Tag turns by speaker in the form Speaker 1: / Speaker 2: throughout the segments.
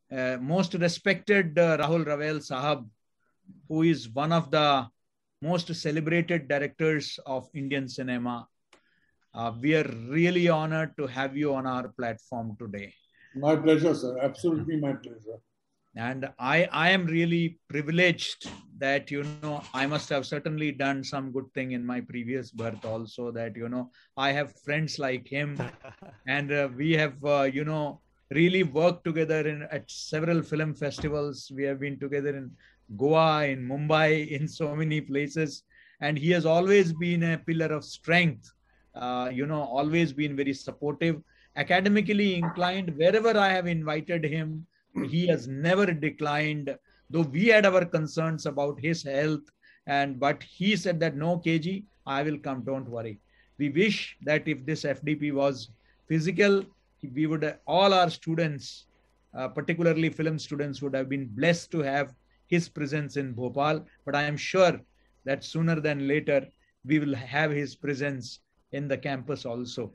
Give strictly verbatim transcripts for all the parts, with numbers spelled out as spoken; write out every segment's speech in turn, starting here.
Speaker 1: uh, most respected uh, Rahul Ravel Sahab, who is one of the most celebrated directors of Indian cinema. Uh, we are really honored to have you on our platform today.
Speaker 2: My pleasure, sir. Absolutely my pleasure.
Speaker 1: And I, I am really privileged that, you know, I must have certainly done some good thing in my previous birth also, that, you know, I have friends like him. And uh, we have, uh, you know, really worked together in at several film festivals. We have been together in Goa, in Mumbai, in so many places. And he has always been a pillar of strength, uh, you know, always been very supportive, academically inclined. Wherever I have invited him, he has never declined, though we had our concerns about his health. And but he said that, no, K G, I will come, don't worry. We wish that if this F D P was physical, we would, all our students, uh, particularly film students, would have been blessed to have his presence in Bhopal. But I am sure that sooner than later, we will have his presence in the campus also.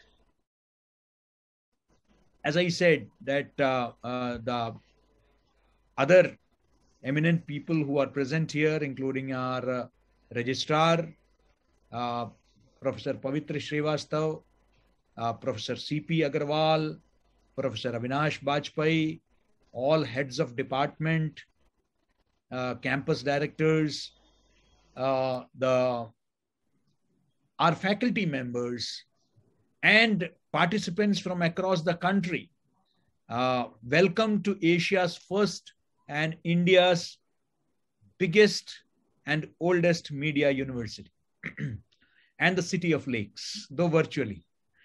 Speaker 1: As I said, that uh, uh, the other eminent people who are present here, including our uh, registrar, uh, Professor Pavitra Srivastav, uh, Professor C P Agarwal, Professor Avinash Bajpai, all heads of department, uh, campus directors, uh, the our faculty members, and participants from across the country. Uh, welcome to Asia's first and India's biggest and oldest media university and the city of lakes, though virtually.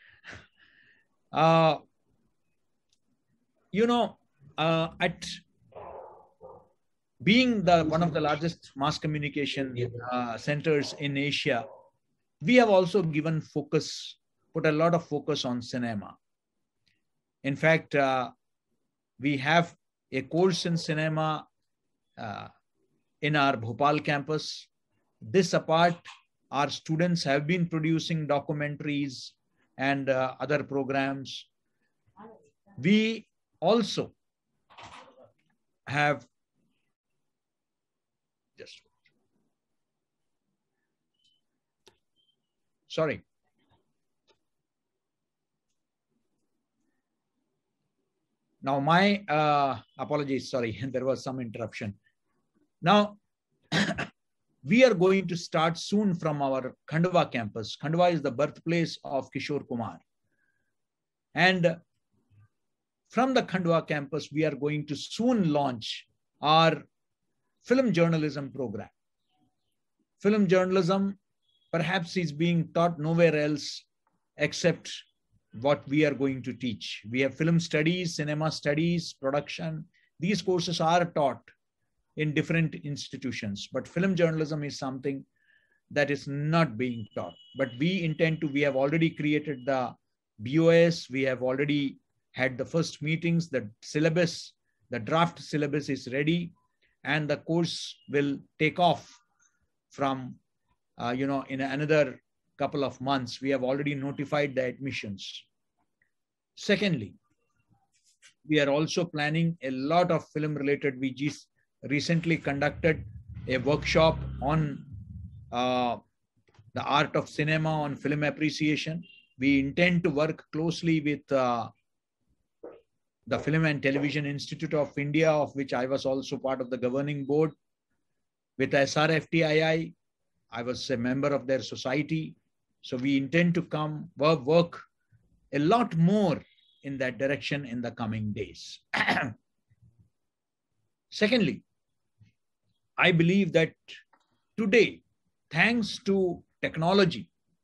Speaker 1: Uh, you know, uh, at being the one of the largest mass communication uh, centers in Asia, we have also given focus, put a lot of focus on cinema. In fact, uh, we have a course in cinema uh, in our Bhopal campus. This apart, our students have been producing documentaries and uh, other programs. We also have just sorry. Now, my uh, apologies, sorry, there was some interruption. Now, we are going to start soon from our Khandwa campus. Khandwa is the birthplace of Kishore Kumar. And from the Khandwa campus, we are going to soon launch our film journalism program. Film journalism perhaps is being taught nowhere else except what we are going to teach. We have film studies, cinema studies, production. These courses are taught in different institutions, but film journalism is something that is not being taught. But we intend to, we have already created the B O S, we have already had the first meetings, the syllabus, the draft syllabus is ready, and the course will take off from, uh, you know, in another couple of months. We have already notified the admissions. Secondly, we are also planning a lot of film related. We just recently conducted a workshop on uh, the art of cinema, on film appreciation. We intend to work closely with uh, the Film and Television Institute of India, of which I was also part of the governing board. With S R F T I I, I was a member of their society. So we intend to come work, work a lot more in that direction in the coming days. Secondly, I believe that today, thanks to technology,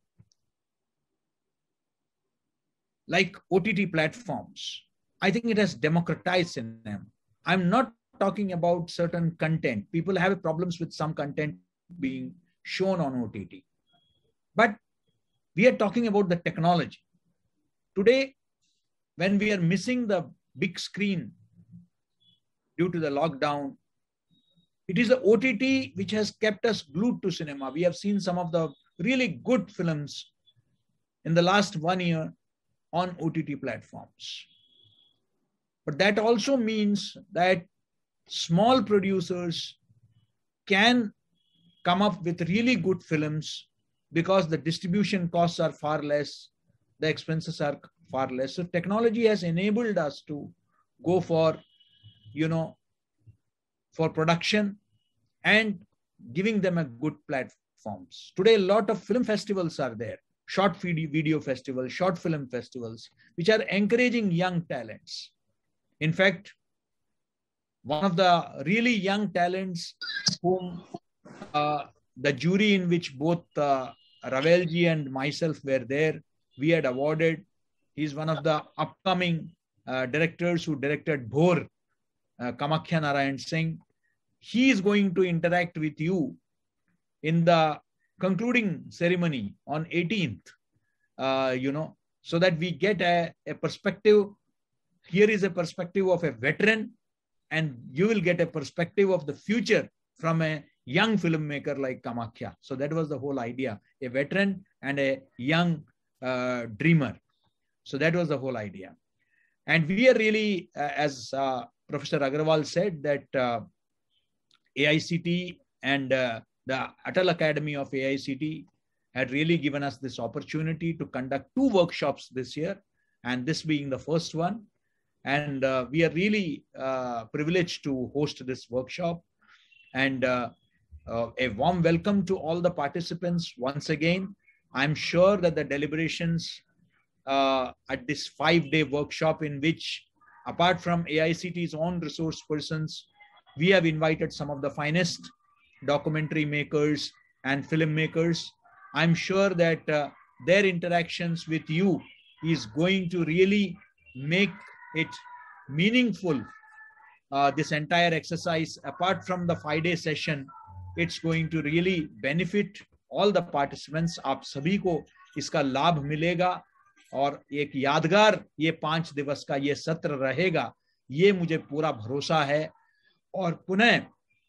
Speaker 1: like O T T platforms, I think it has democratized cinema. I'm not talking about certain content. People have problems with some content being shown on O T T. But we are talking about the technology. Today, when we are missing the big screen due to the lockdown, it is the O T T which has kept us glued to cinema. We have seen some of the really good films in the last one year on O T T platforms. But that also means that small producers can come up with really good films because the distribution costs are far less, the expenses are far less. So technology has enabled us to go for, you know, for production and giving them a good platforms. Today, a lot of film festivals are there, short video festivals, short film festivals, which are encouraging young talents. In fact, one of the really young talents whom uh, the jury in which both uh, Ravelji and myself were there, we had awarded. He's one of the upcoming uh, directors who directed Bhor, uh, Kamakhya Narayan Singh. He is going to interact with you in the concluding ceremony on eighteenth, uh, you know, so that we get a, a perspective. Here is a perspective of a veteran, and you will get a perspective of the future from a young filmmaker like Kamakhya. So that was the whole idea, a veteran and a young uh, dreamer. So that was the whole idea. And we are really, uh, as uh, Professor Agarwal said, that uh, A I C T and uh, the Atal Academy of A I C T had really given us this opportunity to conduct two workshops this year, and this being the first one. And uh, we are really uh, privileged to host this workshop. And uh, uh, a warm welcome to all the participants once again. I'm sure that the deliberations uh, at this five-day workshop, in which, apart from A I C T's own resource persons, we have invited some of the finest documentary makers and filmmakers. I'm sure that uh, their interactions with you is going to really make it meaningful. Uh, this entire exercise, apart from the five-day session, it's going to really benefit all the participants. आप सभी को इसका लाभ मिलेगा और एक यादगार ये पांच दिवस का ये सत्र रहेगा, ये मुझे पूरा भरोसा है। और पुनः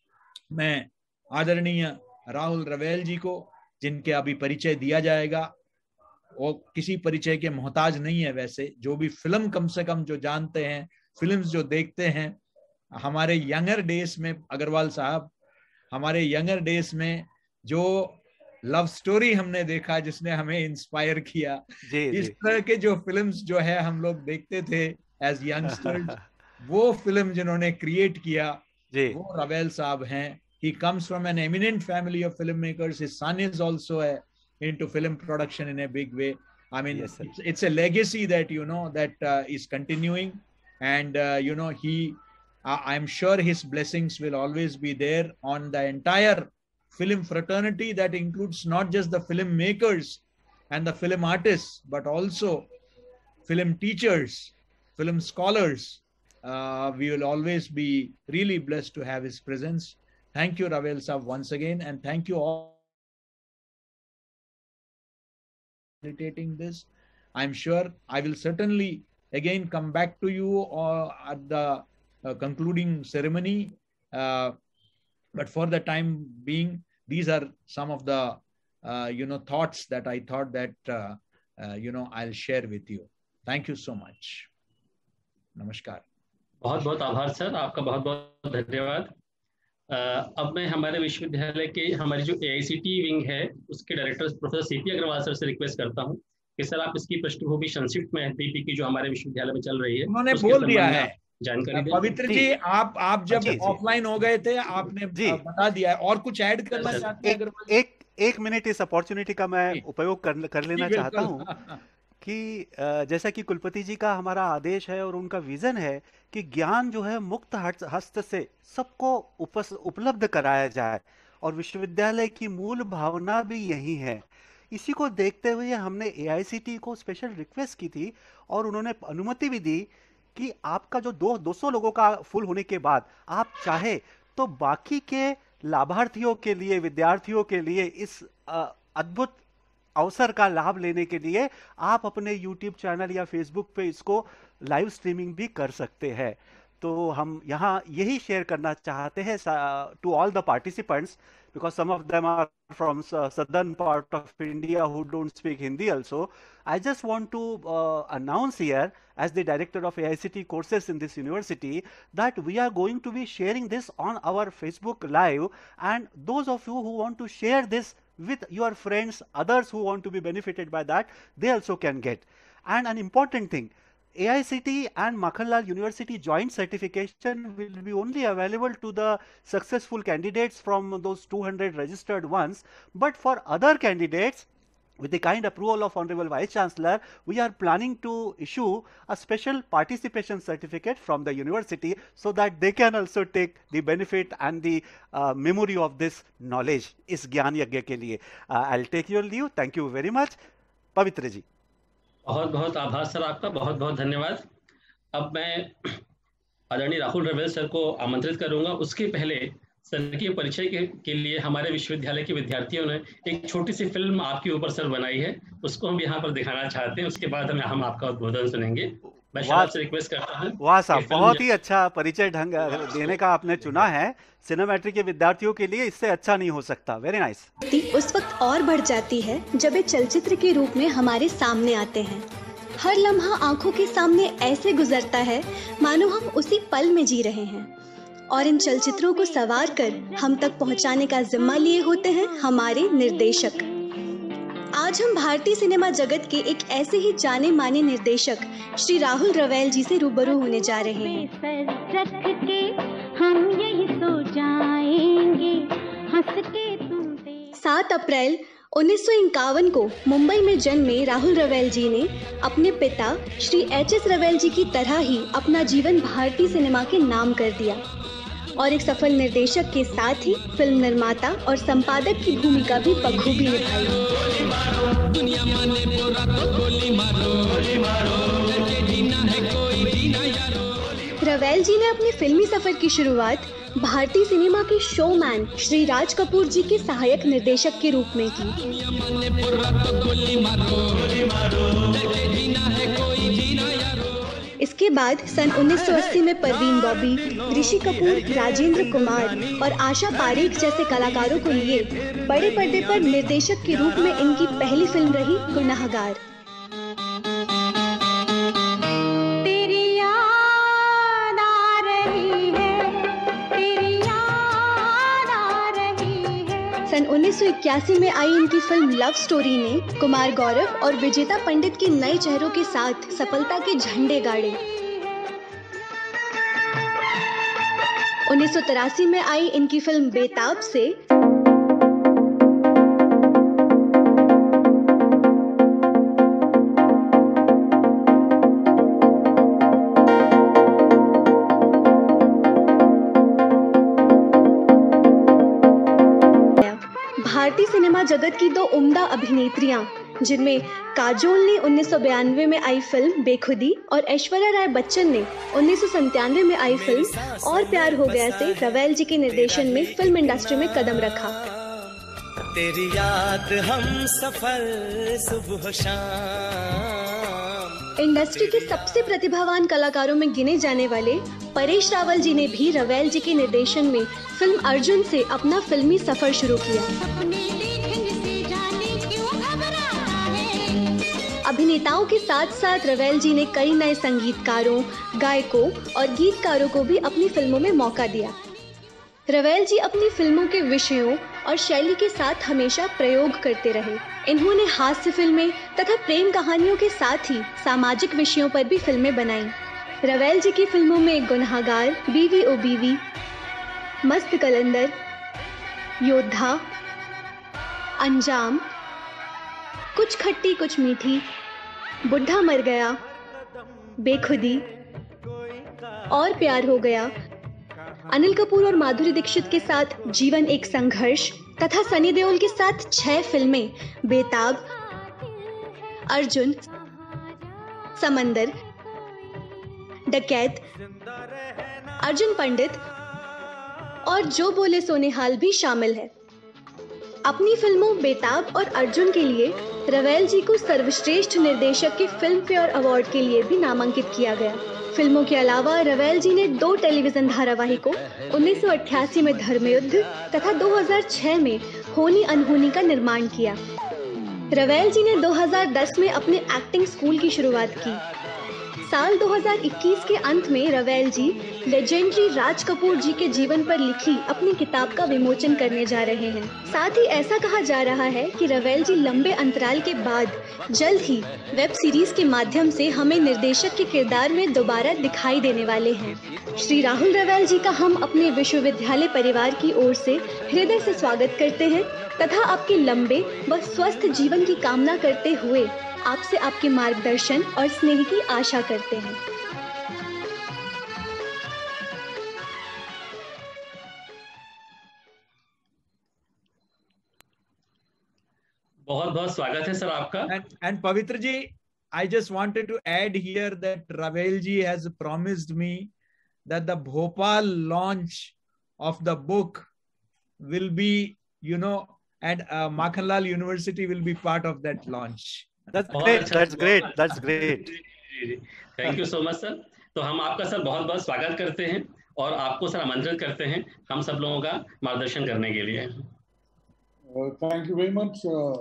Speaker 1: मैं आदरणीय राहुल रवेल जी को, जिनके अभी परिचय दिया जाएगा, वो किसी परिचय के मोहताज नहीं है। वैसे जो भी फिल्म कम से कम जो जानते हैं, फिल्म्स जो देखते हैं, हमारे यंगर डेज में अग्रवाल साहब, हमारे यंगर डेज में जो लव स्टोरी हमने देखा जिसने हमें इंस्पायर किया, जी, इस जी. तरह के जो फिल्म्स जो है हम लोग देखते थे एज यंगस्टर्स, वो फिल्म जिन्होंने क्रिएट किया जी. वो रवेल साहब हैं। He comes from an eminent family of filmmakers. His son is also a, into film production in a big way. I mean, yes, it's, it's a legacy that, you know, that uh, is continuing. And, uh, you know, he, uh, I'm sure his blessings will always be there on the entire film fraternity that includes not just the filmmakers and the film artists, but also film teachers, film scholars. Uh, we will always be really blessed to have his presence. Thank you, Ravel Saab, once again, and thank you all for facilitating this. I'm sure I will certainly again come back to you uh, at the uh, concluding ceremony. Uh, but for the time being, these are some of the uh, you know thoughts that I thought that uh, uh, you know I'll share with you. Thank you so much. Namaskar.
Speaker 3: बहुत बहुत आभार sir, आपका बहुत बहुत धन्यवाद। अब मैं हमारे विश्वविद्यालय के हमारी जो ए आई सी टी विंग है उसके director professor C P Agarwal sir से रिक्वेस्ट करता हूं कि सर आप इसकी पृष्ठभूमि संक्षिप्त में एफ डी पी की जो हमारे विश्वविद्यालय में चल रही है
Speaker 1: उन्होंने बोल दिया है
Speaker 3: जानकारी।
Speaker 1: पवित्र जी, आप आप जब ऑफलाइन हो गए थे आपने बता दिया है, और कुछ ऐड करना चाहते हैं?
Speaker 4: एक एक मिनट इस अपॉर्चुनिटी का मैं उपयोग कर, कर लेना चाहता हूँ कि जैसा कि कुलपति जी का हमारा आदेश है और उनका विजन है कि ज्ञान जो है मुक्त हस्त से सबको उपलब्ध कराया जाए, और विश्वविद्यालय की मूल भावना भी यही है। इसी को देखते हुए हमने ए आई सी टी को स्पेशल रिक्वेस्ट की थी और उन्होंने अनुमति भी दी कि आपका जो दो दो सौ लोगों का फुल होने के बाद आप चाहे तो बाकी के लाभार्थियों के लिए, विद्यार्थियों के लिए इस अद्भुत अवसर का लाभ लेने के लिए आप अपने यूट्यूब चैनल या फेसबुक पे इसको लाइव स्ट्रीमिंग भी कर सकते हैं। तो हम यहाँ यही शेयर करना चाहते हैं to all the participants, because some of them are from uh, southern part of India who don't speak Hindi also. I just want to uh, announce here, as the director of A I C T courses in this university, that we are going to be sharing this on our Facebook Live, and those of you who want to share this with your friends, others who want to be benefited by that, they also can get. And an important thing, A I C T and Makhanlal University joint certification will be only available to the successful candidates from those two hundred registered ones, but for other candidates, with the kind approval of Honorable Vice Chancellor, we are planning to issue a special participation certificate from the university so that they can also take the benefit and the uh, memory of this knowledge. इस ज्ञान यज्ञ के लिए I'll take your leave. Thank you very much. पवित्र जी,
Speaker 3: बहुत बहुत आभार sir आपका, बहुत बहुत धन्यवाद। अब मैं आदरणीय राहुल रवेल सर को आमंत्रित करूंगा। उसके पहले सर के परिचय के, के लिए हमारे विश्वविद्यालय के विद्यार्थियों ने एक छोटी सी फिल्म आपके ऊपर सर बनाई है, उसको हम यहाँ पर दिखाना चाहते हैं। उसके बाद हम हम आपका उद्बोधन सुनेंगे। मैं आपसे रिक्वेस्ट करता हूँ।
Speaker 4: वाह साहब, बहुत ही अच्छा परिचय ढंग देने का आपने चुना है सिनेमैट्रिक के विद्यार्थियों के लिए, इससे अच्छा नहीं हो सकता। Very nice.
Speaker 5: उस वक्त और बढ़ जाती है जब ये चलचित्र के रूप में हमारे सामने आते हैं। हर लम्हा आंखों के सामने ऐसे गुजरता है मानो हम उसी पल में जी रहे हैं, और इन चलचित्रों को सवार कर हम तक पहुंचाने का जिम्मा लिए होते हैं हमारे निर्देशक। आज हम भारतीय सिनेमा जगत के एक ऐसे ही जाने माने निर्देशक श्री राहुल रवेल जी से रूबरू होने जा रहे हैं।
Speaker 6: रख के हम यही सो जाएंगे, हंस के तुम।
Speaker 5: सात अप्रैल उन्नीस सौ इक्यावन को मुंबई में जन्मे राहुल रवेल जी ने अपने पिता श्री एच एस रवेल जी की तरह ही अपना जीवन भारतीय सिनेमा के नाम कर दिया, और एक सफल निर्देशक के साथ ही फिल्म निर्माता और संपादक की भूमिका भी बखूबी निभाई। रवेल जी ने अपने फिल्मी सफर की शुरुआत भारतीय सिनेमा के शोमैन श्री राज कपूर जी के सहायक निर्देशक के रूप में की। इसके बाद सन उन्नीस सौ अस्सी में परवीन बॉबी, ऋषि कपूर, राजेंद्र कुमार और आशा पारेख जैसे कलाकारों को लिए बड़े पर्दे पर निर्देशक के रूप में इनकी पहली फिल्म रही गुनाहगार। सन उन्नीस सौ इक्यासी में आई इनकी फिल्म लव स्टोरी ने कुमार गौरव और विजेता पंडित के नए चेहरों के साथ सफलता के झंडे गाड़े। उन्नीस सौ तिरासी में आई इनकी फिल्म बेताब से भारतीय सिनेमा जगत की दो उम्दा अभिनेत्रियां, जिनमें काजोल ने उन्नीस सौ बयानवे में आई फिल्म बेखुदी और ऐश्वर्या राय बच्चन ने उन्नीस सौ संतानवे में आई फिल्म और प्यार हो गया से रवेल जी के निर्देशन में फिल्म इंडस्ट्री में कदम रखा।
Speaker 7: तेरी याद हम सफल सुबह शाम।
Speaker 5: इंडस्ट्री के सबसे प्रतिभावान कलाकारों में गिने जाने वाले परेश रावल जी ने भी रवेल जी के निर्देशन में फिल्म अर्जुन से अपना फिल्मी सफर शुरू किया। अभिनेताओं के साथ साथ रवेल जी ने कई नए संगीतकारों, गायकों और गीतकारों को भी अपनी फिल्मों में मौका दिया। रवेल जी अपनी फिल्मों के विषयों और शैली के साथ हमेशा प्रयोग करते रहे। इन्होंने हास्य फिल्में तथा प्रेम कहानियों के साथ ही सामाजिक विषयों पर भी फिल्में बनाई। रवेल जी की फिल्मों में गुनाहगार, बीवी ओ बीवी, मस्त कलंदर, योद्धा, अंजाम, कुछ खट्टी कुछ मीठी, बुढ़ा मर गया, बेखुदी और प्यार हो गया, अनिल कपूर और माधुरी दीक्षित के साथ जीवन एक संघर्ष तथा सनी देओल के साथ छह फिल्में बेताब, अर्जुन, समंदर, डकैत, अर्जुन पंडित और जो बोले सोनेहाल भी शामिल है। अपनी फिल्मों बेताब और अर्जुन के लिए रवेल जी को सर्वश्रेष्ठ निर्देशक के फिल्म फेयर अवार्ड के लिए भी नामांकित किया गया। फिल्मों के अलावा रवेल जी ने दो टेलीविजन धारावाहिकों उन्नीस सौ अट्ठासी में धर्मयुद्ध तथा दो हज़ार छह में होनी अनहोनी का निर्माण किया। रवेल जी ने दो हज़ार दस में अपने एक्टिंग स्कूल की शुरुआत की। साल दो हज़ार इक्कीस के अंत में रवेल जी लेजेंडरी राज कपूर जी के जीवन पर लिखी अपनी किताब का विमोचन करने जा रहे हैं। साथ ही ऐसा कहा जा रहा है कि रवेल जी लंबे अंतराल के बाद जल्द ही वेब सीरीज के माध्यम से हमें निर्देशक के किरदार में दोबारा दिखाई देने वाले हैं। श्री राहुल रवेल जी का हम अपने विश्वविद्यालय परिवार की ओर से हृदय से स्वागत करते हैं तथा आपके लंबे व स्वस्थ जीवन की कामना करते हुए आपसे आपके मार्गदर्शन और स्नेह की आशा करते हैं।
Speaker 3: बहुत बहुत स्वागत है सर आपका।
Speaker 1: And, and Pavitra ji, I just wanted to add here that Ravel ji has promised me that the Bhopal launch of the book will be, you know, and uh, Makhanlal University will be part of that launch.
Speaker 4: That's great. That's great. That's great.
Speaker 3: Thank you so much, sir. तो हम आपका sir बहुत बहुत स्वागत करते हैं और आपको सर आमंत्रित करते हैं हम सब लोगों का मार्गदर्शन करने के लिए।
Speaker 2: Thank you very much.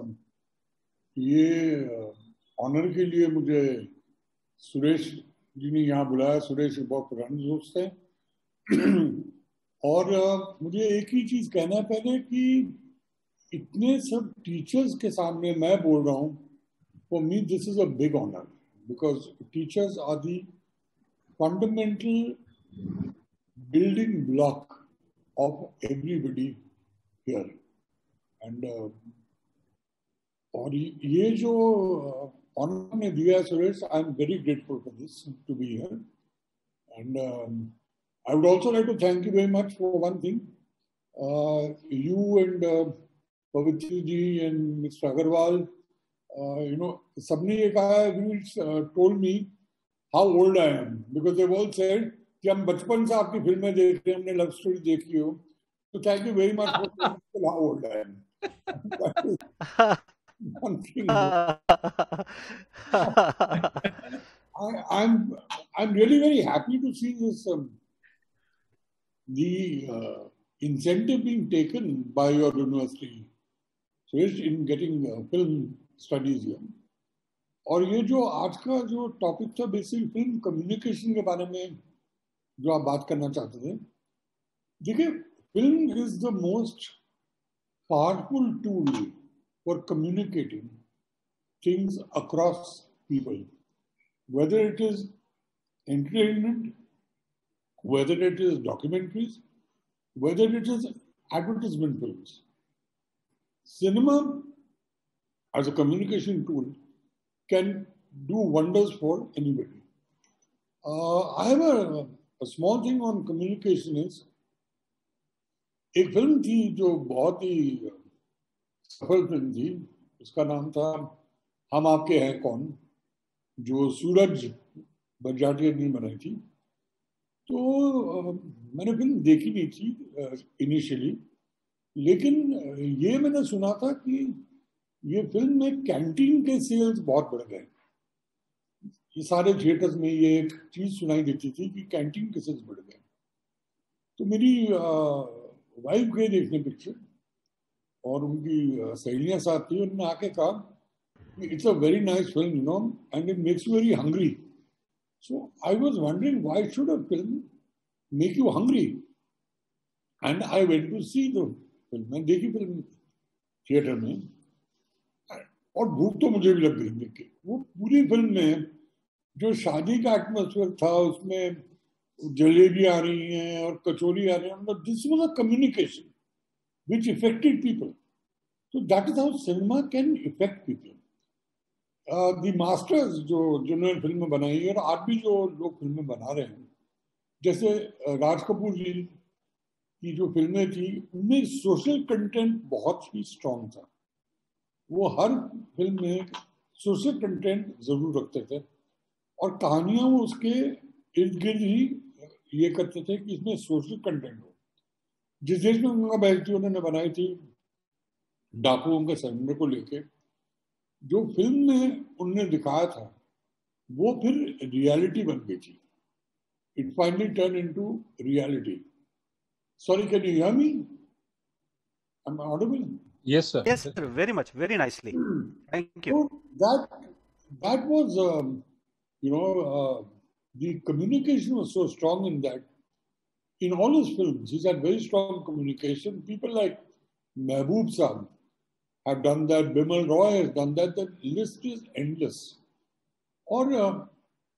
Speaker 2: ये ऑनर के लिए मुझे सुरेश जी ने यहाँ बुलाया। सुरेश बहुत पुराने दोस्त हैं और uh, मुझे एक ही चीज कहना है पहले कि इतने सब टीचर्स के सामने मैं बोल रहा हूँ। For me, this is a big honor because teachers are the fundamental building block of everybody here. And uh, और ये जो honor ने दिया Suresh, I am very grateful for this to be here. And um, I would also like to thank you very much for one thing. Uh, you and uh, Pavitra ji and Mister Agarwal. Uh, you know, सबने ये कहा, uh, told me how old I am because they've all said कि हम बचपन से आपकी फिल्में देख रहे हैं, हमने लव स्टोरी देखी हो, so thank you very much for telling how old I am. One thing. I, I'm I'm really very happy to see this um, the uh, incentive being taken by your university, so in getting uh, film studies है। और ये जो आज का जो topic था basic film communication के बारे में जो आप बात करना चाहते थे, देखिए film is the most powerful tool for communicating things across people, whether it is entertainment, whether it is documentaries, whether it is advertisement films. Cinema as a communication tool can do wonders for anybody. Uh, I have a, a small thing on communication is, एक film थी जो बहुत ही सफल film थी, उसका नाम था हम आपके हैं कौन, जो सूरज बंजाटिया ने बनाई थी। तो uh, मैंने फिल्म देखी नहीं थी इनिशियली uh, लेकिन ये मैंने सुना था कि ये फिल्म में कैंटीन के सेल्स बहुत बढ़ गए। ये सारे थिएटर्स में ये एक चीज सुनाई देती थी कि कैंटीन के सेल्स बढ़ गए। तो मेरी वाइफ गई देखने पिक्चर और उनकी सहेलियां साथ थी, उन्होंने आके कहा it's a very nice film, you know, and it makes you very hungry. So I was wondering why should a film make you hungry, and I went to see the film. मैं देखी film theatre में और भूख तो मुझे भी लग गई देख के। वो पूरी फिल्म में जो शादी का एटमोसफियर था, उसमें जलेबी आ रही हैं और कचौरी आ रही हैं, मतलब this was a communication which affected people. So that is how cinema can affect people. The masters जो जिन्होंने फिल्में बनाई और आज भी जो लोग फिल्में बना रहे हैं, जैसे राज कपूर जी की जो फिल्में थी उनमें सोशल कंटेंट बहुत ही स्ट्रॉन्ग था। वो हर फिल्म में सोशल कंटेंट जरूर रखते थे और कहानियां वो उसके इर्द गिर्द ही ये करते थे कि इसमें सोशल कंटेंट हो। जिस देश में गंगा बहती थी उन्होंने बनाई थी डाकुओं के सरेंडर को लेके, जो फिल्म में उन्होंने दिखाया था वो फिर रियलिटी बन गई थी। It finally turn into reality. Sorry, can you hear me? I am audible?
Speaker 8: Yes, sir.
Speaker 4: Yes, sir. Very much. Very nicely. Thank you.
Speaker 2: So that that was, um, you know, uh, the communication was so strong in that. In all his films, he's had very strong communication. People like Mehboob Saab have done that. Bimal Roy has done that. The list is endless. और uh,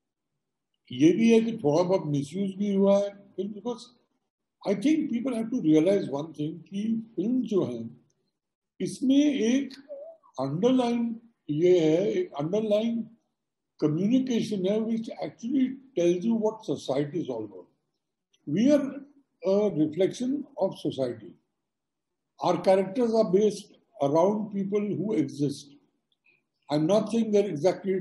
Speaker 2: ये भी है कि थोड़ा बहुत misuse भी हुआ है film, because I think people have to realise one thing कि फिल्म जो है इसमें एक अंडरलाइन ये है, एक अंडरलाइन कम्युनिकेशन है which actually tells you what society is all about. We are a reflection of society. Our characters are based around people who exist. I am not saying that exactly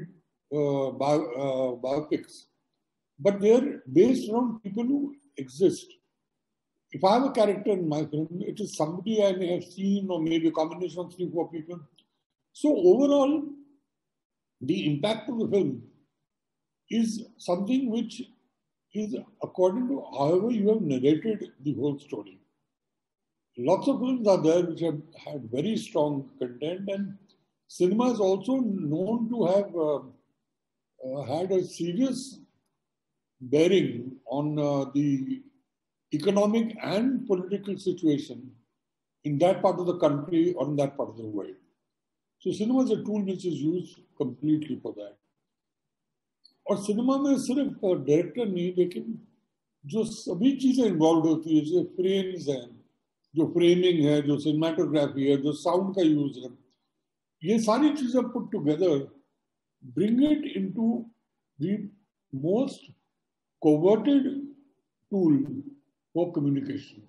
Speaker 2: biopics, but they're based around people who exist. If I have a character in my film, it is somebody I may have seen, or maybe a combination of three, four people. So overall, the impact of the film is something which is according to however you have narrated the whole story. Lots of films are there which have had very strong content, and cinema is also known to have uh, uh, had a serious bearing on uh, the economic and political situation in that part of the country or in that part of the world. So cinema is a tool which is used completely for that. और cinema में सिर्फ director नहीं, लेकिन जो सभी चीजें involve होती है, जैसे फ्रेम्स हैं, जो फ्रेमिंग है, जो सिनेमाटोग्राफी है, जो साउंड का यूज है, ये सारी चीजें put together bring it into the most coveted tool for communication.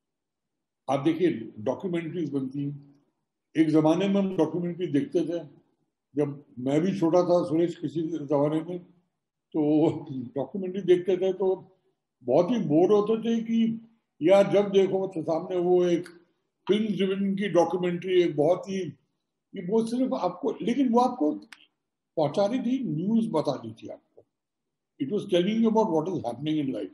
Speaker 2: आप देखिए डॉक्यूमेंट्रीज बनती हैं. एक जमाने में हम डॉक्यूमेंट्री देखते थे, जब मैं भी छोटा था, सुरेश किसी जमाने में, तो डॉक्यूमेंट्री देखते थे तो बहुत ही बोर होते थे कि यार जब देखो तो सामने वो एक फिल्म ड्रिवन की डॉक्यूमेंट्री, एक बहुत ही, ये वो सिर्फ आपको, लेकिन वो आपको पहुंचा रही थी, न्यूज बता रही थी आपको. It was telling you about what is happening in life.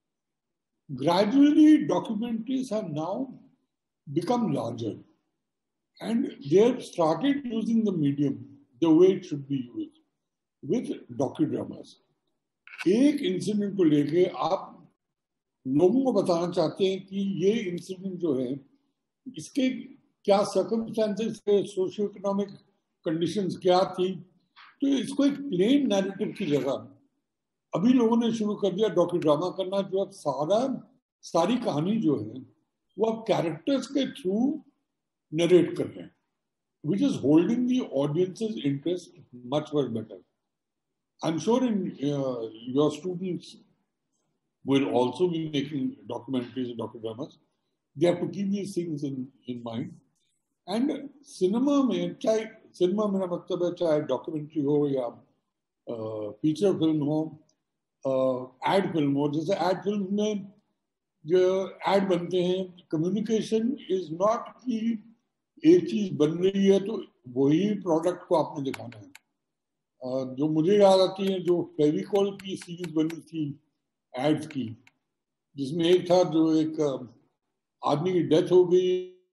Speaker 2: Gradually documentaries have now become larger and they have started using the medium the way it should be used with docudramas. एक incident को लेके आप लोगों को बताना चाहते हैं कि ये इंसिडेंट जो है इसके क्या सर्कमस्टेंसेस थे, सोशियो इकोनॉमिक कंडीशंस क्या थी, तो इसको एक प्लेन नैरेटिव की जगह अभी लोगों ने शुरू कर दिया डॉक्यूड्रामा करना, जो अब सारा सारी कहानी जो है वो अब कैरेक्टर्स के थ्रू narrate कर रहे हैं, which is holding the audience's interest much much better. I'm sure in uh, your students will also be making documentaries and docudramas. They have to keep these things in in mind. And cinema में चाहे cinema मेरा मतलब है चाहे documentary हो या uh, feature film हो, uh, ad film हो. जैसे ad film में जो ad बनते हैं, communication is not कि एक चीज बन रही है तो वही प्रोडक्ट को आपने दिखाना है. जो मुझे याद आती है, जो फेविकॉल की सीरीज बनी थी एड्स की, जिसमें एक था जो एक आदमी की डेथ हो गई,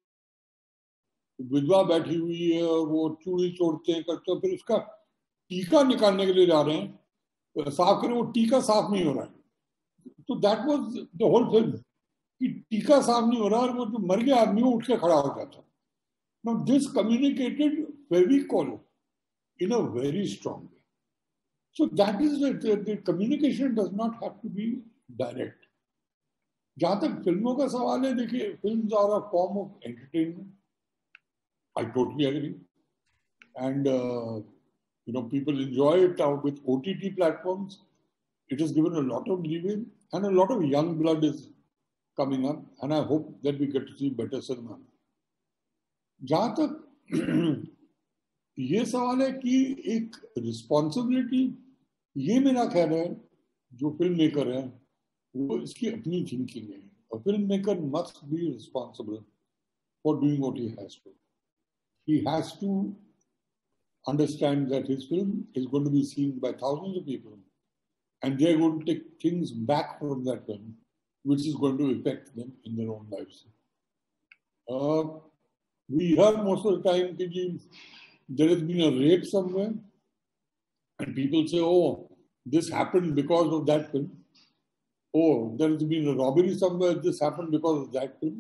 Speaker 2: विधवा बैठी हुई है और वो चूड़ी छोड़ते हैं करते हैं, फिर उसका टीका निकालने के लिए जा रहे हैं, साफ करें, वो टीका साफ नहीं हो रहा है. तो that was the whole film कि टीका साफ नहीं हो रहा और वो जो मर गया आदमी वो उठ के खड़ा हो जाता. Now, this communicated Fevicol in a very strong way. So that is the, the, the communication does not have to be direct. जहाँ तक फिल्मों का सवाल है, देखिए films are a form of entertainment. I totally agree. And uh, you know, people enjoy it out with O T T platforms. It has given a lot of leeway, and a lot of young blood is coming up, and I hope that we get to see better cinema. जहाँ तक ये सवाल है कि एक responsibility, ये मेरा ख्याल है जो फिल्म मेकर है वो इसकी अपनी थिंकिंग है. A filmmaker must be responsible for doing what he has to. He has to understand that his film is going to be seen by thousands of people, and they are going to take things back from that film, which is going to affect them in their own lives. Uh, We hear most of the time that there has been a rape somewhere, and people say, oh, this happened because of that film. Oh, there has been a robbery somewhere, this happened because of that film.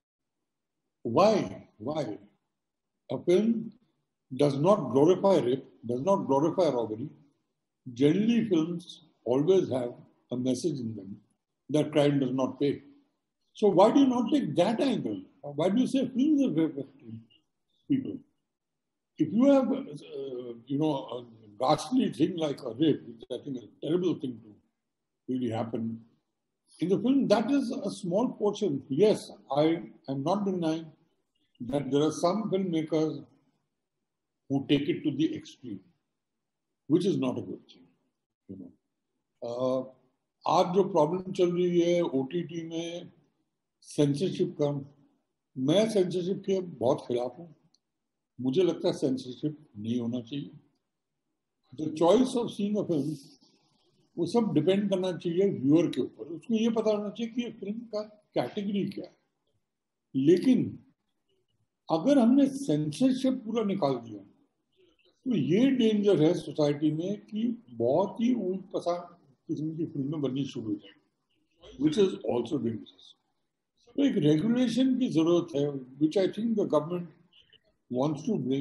Speaker 2: Why? Why? A film does not glorify rape, does not glorify robbery. Generally, films always have a message in them that crime does not pay. So why do you not take that angle? Why do you say films are affecting people? If you have, uh, you know, a ghastly thing like a rape, which I think is a terrible thing to really happen, in the film, that is a small portion. Yes, I am not denying that there are some filmmakers who take it to the extreme, which is not a good thing. You know, uh, आज जो problem चल रही है OTT में censorship का, मैं censorship के बहुत खिलाफ हूँ. मुझे लगता है सेंसरशिप नहीं होना चाहिए. The choice of seeing a film वो सब डिपेंड करना चाहिए व्यूअर के ऊपर. उसको ये पता होना चाहिए कि ये फिल्म का कैटेगरी क्या है. लेकिन अगर हमने सेंसरशिप पूरा निकाल दिया तो ये डेंजर है सोसाइटी में कि बहुत ही ऊंट पसार किस्म की फिल्में बननी शुरू हो जाएगी, विच इज ऑल्सो डेंजरस. तो एक रेगुलेशन की जरूरत है, which I think the government wants to bring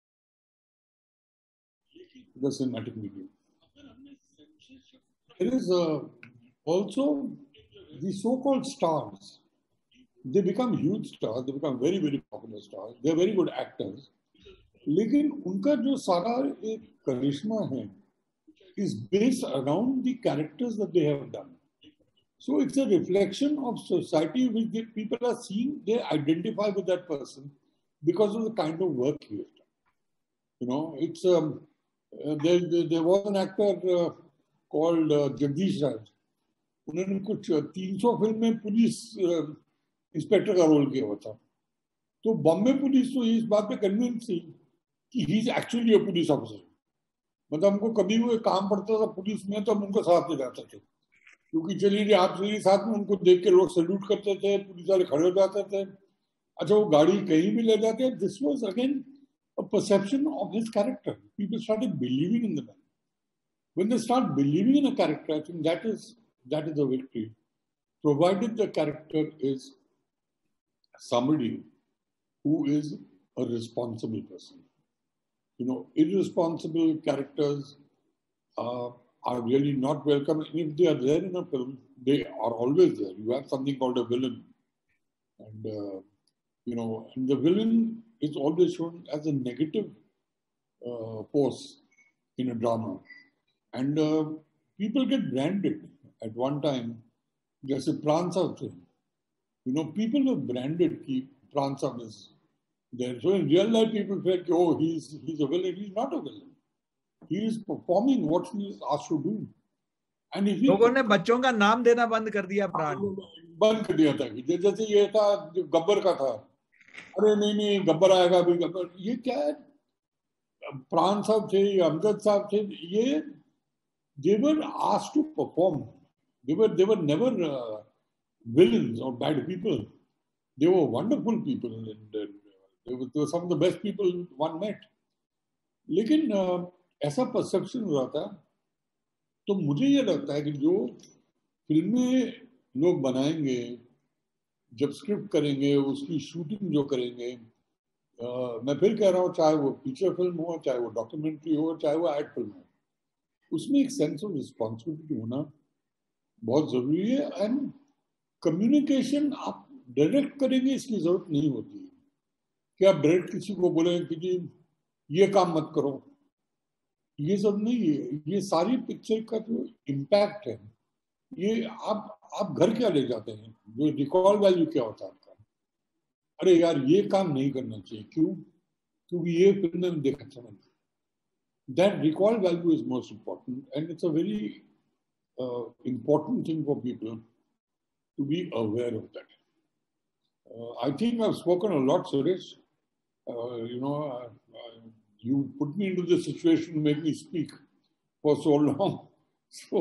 Speaker 2: the cinematic medium. There is uh, also the so-called stars. They become huge stars. They become very, very popular stars. They are very good actors. लेकिन उनका जो सारा एक करिश्मा है is based around the characters that they have done. So it's a reflection of society which the people are seeing. They identify with that person because of the kind of work he has done. You know, it's um, uh, there, there, there was an actor uh, called uh, Jagdish Raj. उन्होंने कुछ तीन सौ film में police inspector का role किया हुआ था. तो बॉम्बे पुलिस तो इस बात पे कन्विंस थी कि he is actually a police officer. मतलब हमको कभी वो काम पड़ता था पुलिस में तो हम उनको साथ ले जाते थे, क्योंकि चलिए आप चलिए साथ में, उनको देख के लोग सैल्यूट करते थे, पुलिस वाले खड़े हो जाते थे. अच्छा, वो गाड़ी कहीं भी ले जाते. This was again a perception of his character. People started believing in the man. When they start believing in a character, I think that is that is a victory, provided the character is somebody who is a responsible person. You know, irresponsible characters uh, are really not welcome. And if they are there in a film, they are always there. You have something called a villain. And, uh, you know, and the villain is always shown as a negative uh, force in a drama. And uh, people get branded at one time. Just a Pran Saab thing. You know, people were branded ki Pran Saab is there. So in real life, people feel, oh, he's he's a villain. He's not a villain. He is performing what he is asked to do. And if
Speaker 1: लोगों ने बच्चों का नाम देना बंद कर दिया प्राण.
Speaker 2: बंद कर दिया था. जैसे ये था जो गब्बर का था. अरे नहीं नहीं गब्बर आएगा भी गब्बर. ये क्या है? प्राण साहब थे, अमजद साहब थे. ये they were asked to perform. They were they were never uh, villains or bad people. They were wonderful people, and uh, they, were, they were some of the best people one met. लेकिन uh, ऐसा perception हो रहा था. तो मुझे ये लगता है कि जो फिल्में लोग बनाएंगे, जब स्क्रिप्ट करेंगे, उसकी शूटिंग जो करेंगे, uh, मैं फिर कह रहा हूँ, चाहे वो फीचर फिल्म हो, चाहे वो डॉक्यूमेंट्री हो, चाहे वो एड फिल्म हो, उसमें एक सेंस ऑफ रिस्पॉन्सिबिलिटी होना बहुत जरूरी है. एंड कम्युनिकेशन आप डायरेक्ट करेंगे इसकी जरूरत नहीं होती है कि आप डायरेक्ट किसी को बोलें कि जी ये काम मत करो. ये सब नहीं है. ये सारी पिक्चर का जो इम्पैक्ट है, ये आप आप घर क्या ले जाते हैं, जो रिकॉल वैल्यू क्या होता है आपका. अरे यार ये काम नहीं करना चाहिए. क्यों? क्योंकि ये फिल्म में देखा समझ. That recall value is most important, and it's a very important thing for people to be aware of that. Uh, I think I've spoken a lot, Suresh. Uh, you know, uh, uh, you put me into the situation to make me speak for so long. So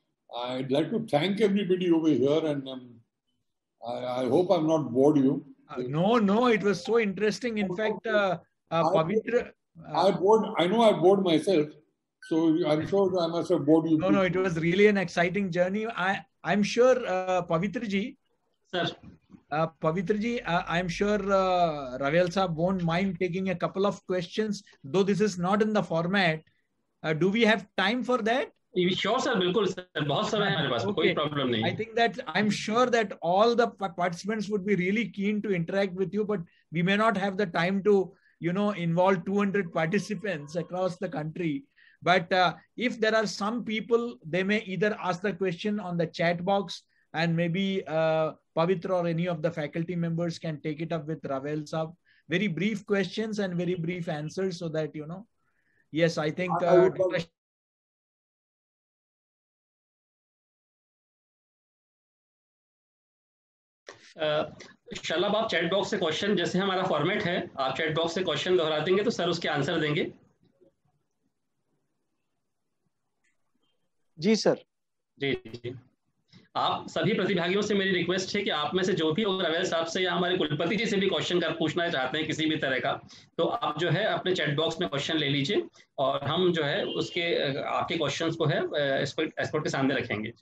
Speaker 2: I'd like to thank everybody over here, and um, I, I hope I've not bored you.
Speaker 1: Uh, no, no, it was so interesting. In fact, uh, uh, Pavitra. Uh,
Speaker 2: I bored. I know I bored myself, so I'm sure I must have bored you.
Speaker 1: No,
Speaker 2: too.
Speaker 1: no, it was really an exciting journey. I, I'm sure, uh, Pavitraji.
Speaker 3: Sir.
Speaker 1: Uh, Pavitraji, uh, I'm sure uh, Ravel Saab won't mind taking a couple of questions, though this is not in the format. Uh, do we have time for that?
Speaker 3: Sure, sir. बिल्कुल sir. बहुत समय है हमारे पास. कोई problem नहीं.
Speaker 1: I think that I'm sure that all the participants would be really keen to interact with you, but we may not have the time to, you know, involve two hundred participants across the country. But uh, if there are some people, they may either ask the question on the chat box, and maybe uh, Pavitra or any of the faculty members can take it up with Ravel Saab. Very brief questions and very brief answers, so that, you know. Yes, I think. Uh,
Speaker 3: शलभ आप chat box से question, जैसे हमारा format है, आप chat box से question दोहरा देंगे तो सर उसके आंसर देंगे.
Speaker 8: जी सर.
Speaker 3: जी जी. आप सभी प्रतिभागियों से मेरी रिक्वेस्ट है कि आप में से जो भी रवेल साहब से या हमारे कुलपति जी से भी क्वेश्चन कर पूछना चाहते हैं किसी भी तरह का, तो आप जो है अपने चैट बॉक्स में क्वेश्चन ले लीजिए और हम जो है उसके आपके क्वेश्चंस को है एक्सपर्ट के सामने रखेंगे.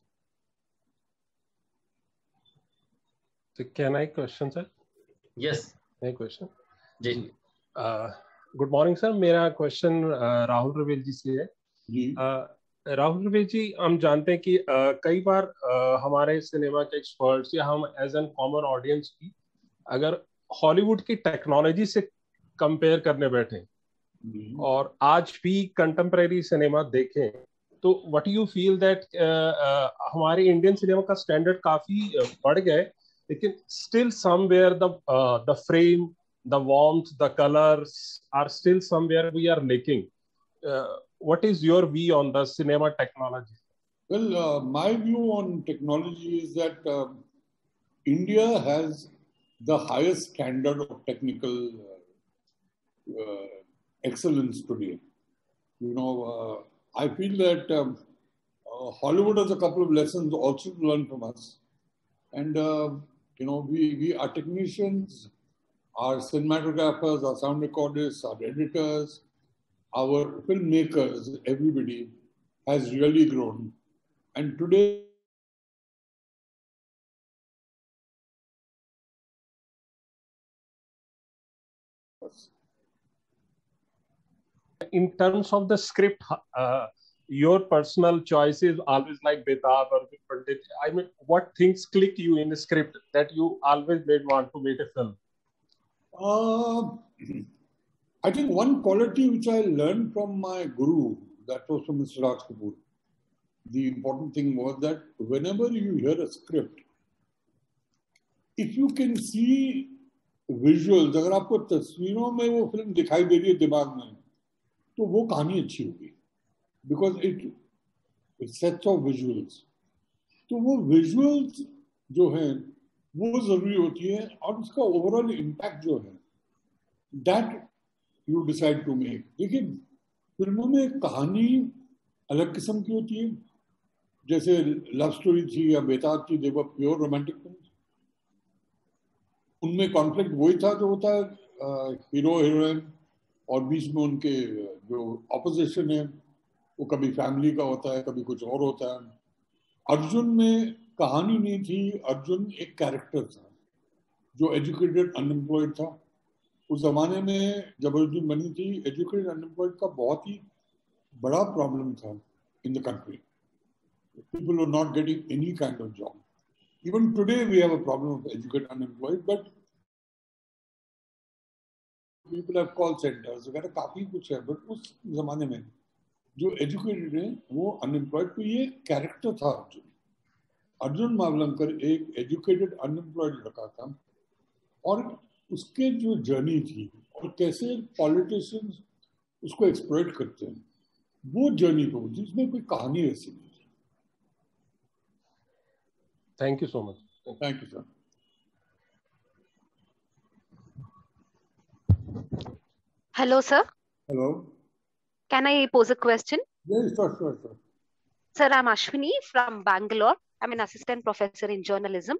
Speaker 9: So can I question sir?
Speaker 3: Yes.
Speaker 9: My question.
Speaker 3: जी.
Speaker 9: Good morning sir. मेरा क्वेश्चन राहुल रवेल जी से है.
Speaker 2: जी.
Speaker 9: राहुल रवेल जी, हम जानते हैं कि uh, कई बार uh, हमारे सिनेमा के एक्सपर्ट्स या हम एज एन कॉमन ऑडियंस भी अगर हॉलीवुड की टेक्नोलॉजी से कंपेयर करने बैठे और आज भी कंटेम्परेरी सिनेमा देखें, तो व्हाट यू फील दैट हमारे इंडियन सिनेमा का स्टैंडर्ड काफी uh, बढ़ गया है, लेकिन still somewhere the uh, the frame, the warmth, the colors are still somewhere we are lacking. Uh, what is your view on the cinema technology?
Speaker 2: Well, uh, my view on technology is that uh, India has the highest standard of technical uh, uh, excellence today. You know, uh, I feel that um, uh, Hollywood has a couple of lessons also to learn from us, and. Uh, You know, we, we our technicians, our cinematographers, our sound recordists, our editors, our filmmakers, everybody has really grown. And today,
Speaker 9: in terms of the script, uh, your personal choices always like Betab or Pandit. I mean, what things click you in the script that you always made want to make a film?
Speaker 2: Uh, I think one quality which I learned from my guru, that was from Mister Raj Kapoor. The important thing was that whenever you hear a script, if you can see visuals, अगर आपको तस्वीरों में वो film दिखाई दे रही है दिमाग में, तो वो कहानी अच्छी होगी. Because it, it sets of visuals. तो वो visuals जो हैं वो जरूरी होती है और उसका overall impact जो है that you decide to make. देखिए फिल्मों में कहानी अलग किस्म की होती है, जैसे लव स्टोरी थी या बेताब थी, they were pure romantic films. उनमें कॉन्फ्लिक्ट वही था जो होता है हीरो हीरोइन और बीच में उनके जो ऑपोजिशन है, वो कभी फैमिली का होता है, कभी कुछ और होता है. अर्जुन में कहानी नहीं थी, अर्जुन एक कैरेक्टर था जो एजुकेटेड अनएम्प्लॉयड था. उस जमाने में जब अर्जुन बनी थी, एजुकेटेड अनएम्प्लॉयड का बहुत ही बड़ा प्रॉब्लम था in the country. People were not getting any kind of job. Even today we have a problem of educated unemployed, but people have call centres वगैरह काफी कुछ है. बट उस जमाने में जो एजुकेटेड है वो अनएम्प्लॉयड. तो ये कैरेक्टर था अर्जुन. अर्जुन मावलंकर एक एजुकेटेड अनएम्प्लॉयड लड़का था और उसके जो जर्नी थी और कैसे पॉलिटिशियंस उसको एक्सप्लॉइट करते हैं, वो जर्नी को जिसमें कोई कहानी ऐसी नहीं थी.
Speaker 9: Thank you so much.
Speaker 2: Thank you sir.
Speaker 10: Hello sir.
Speaker 2: Hello.
Speaker 10: Can I pose a question?
Speaker 2: Yes, sure, sure, sure.
Speaker 10: Sir, I'm Ashwini from Bangalore. I'm an assistant professor in journalism.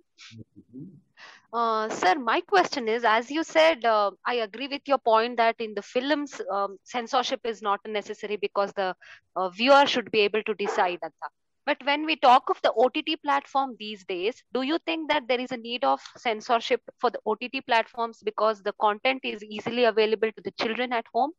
Speaker 10: Uh, sir, my question is, as you said, uh, I agree with your point that in the films, um, censorship is not necessary because the uh, viewer should be able to decide that. But when we talk of the O T T platform these days, do you think that there is a need of censorship for the O T T platforms because the content is easily available to the children at home?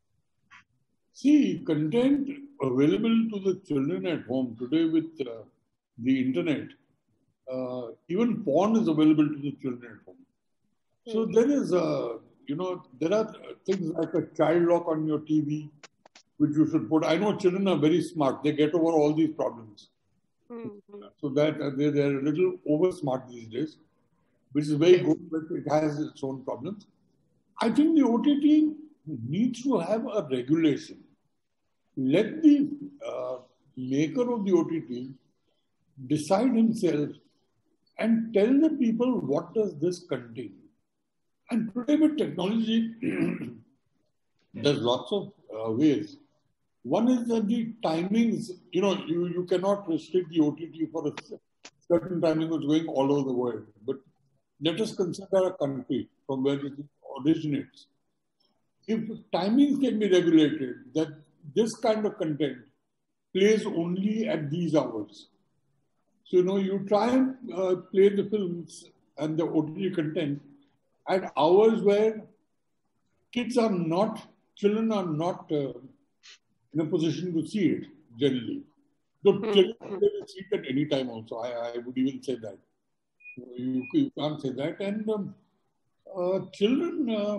Speaker 2: See, content available to the children at home today with uh, the internet, uh, even porn is available to the children at home. So there is, uh, you know, there are things like a child lock on your T V, which you should put. I know children are very smart. They get over all these problems. Mm-hmm. So that uh, they, they're a little over smart these days, which is very good, but it has its own problems. I think the O T T needs to have a regulation. Let the uh, maker of the O T T decide himself and tell the people what does this contain. And today with technology, there's lots of uh, ways. One is that the timings, you know, you, you cannot restrict the O T T for a certain timing was going all over the world. But let us consider a country from where it originates. If timings can be regulated, that this kind of content plays only at these hours. So, you know, you try and uh, play the films and the O T T content at hours where kids are not, children are not uh, in a position to see it, generally. So, mm-hmm. children will see it at any time also. I, I would even say that. You, you can't say that. And um, uh, children uh,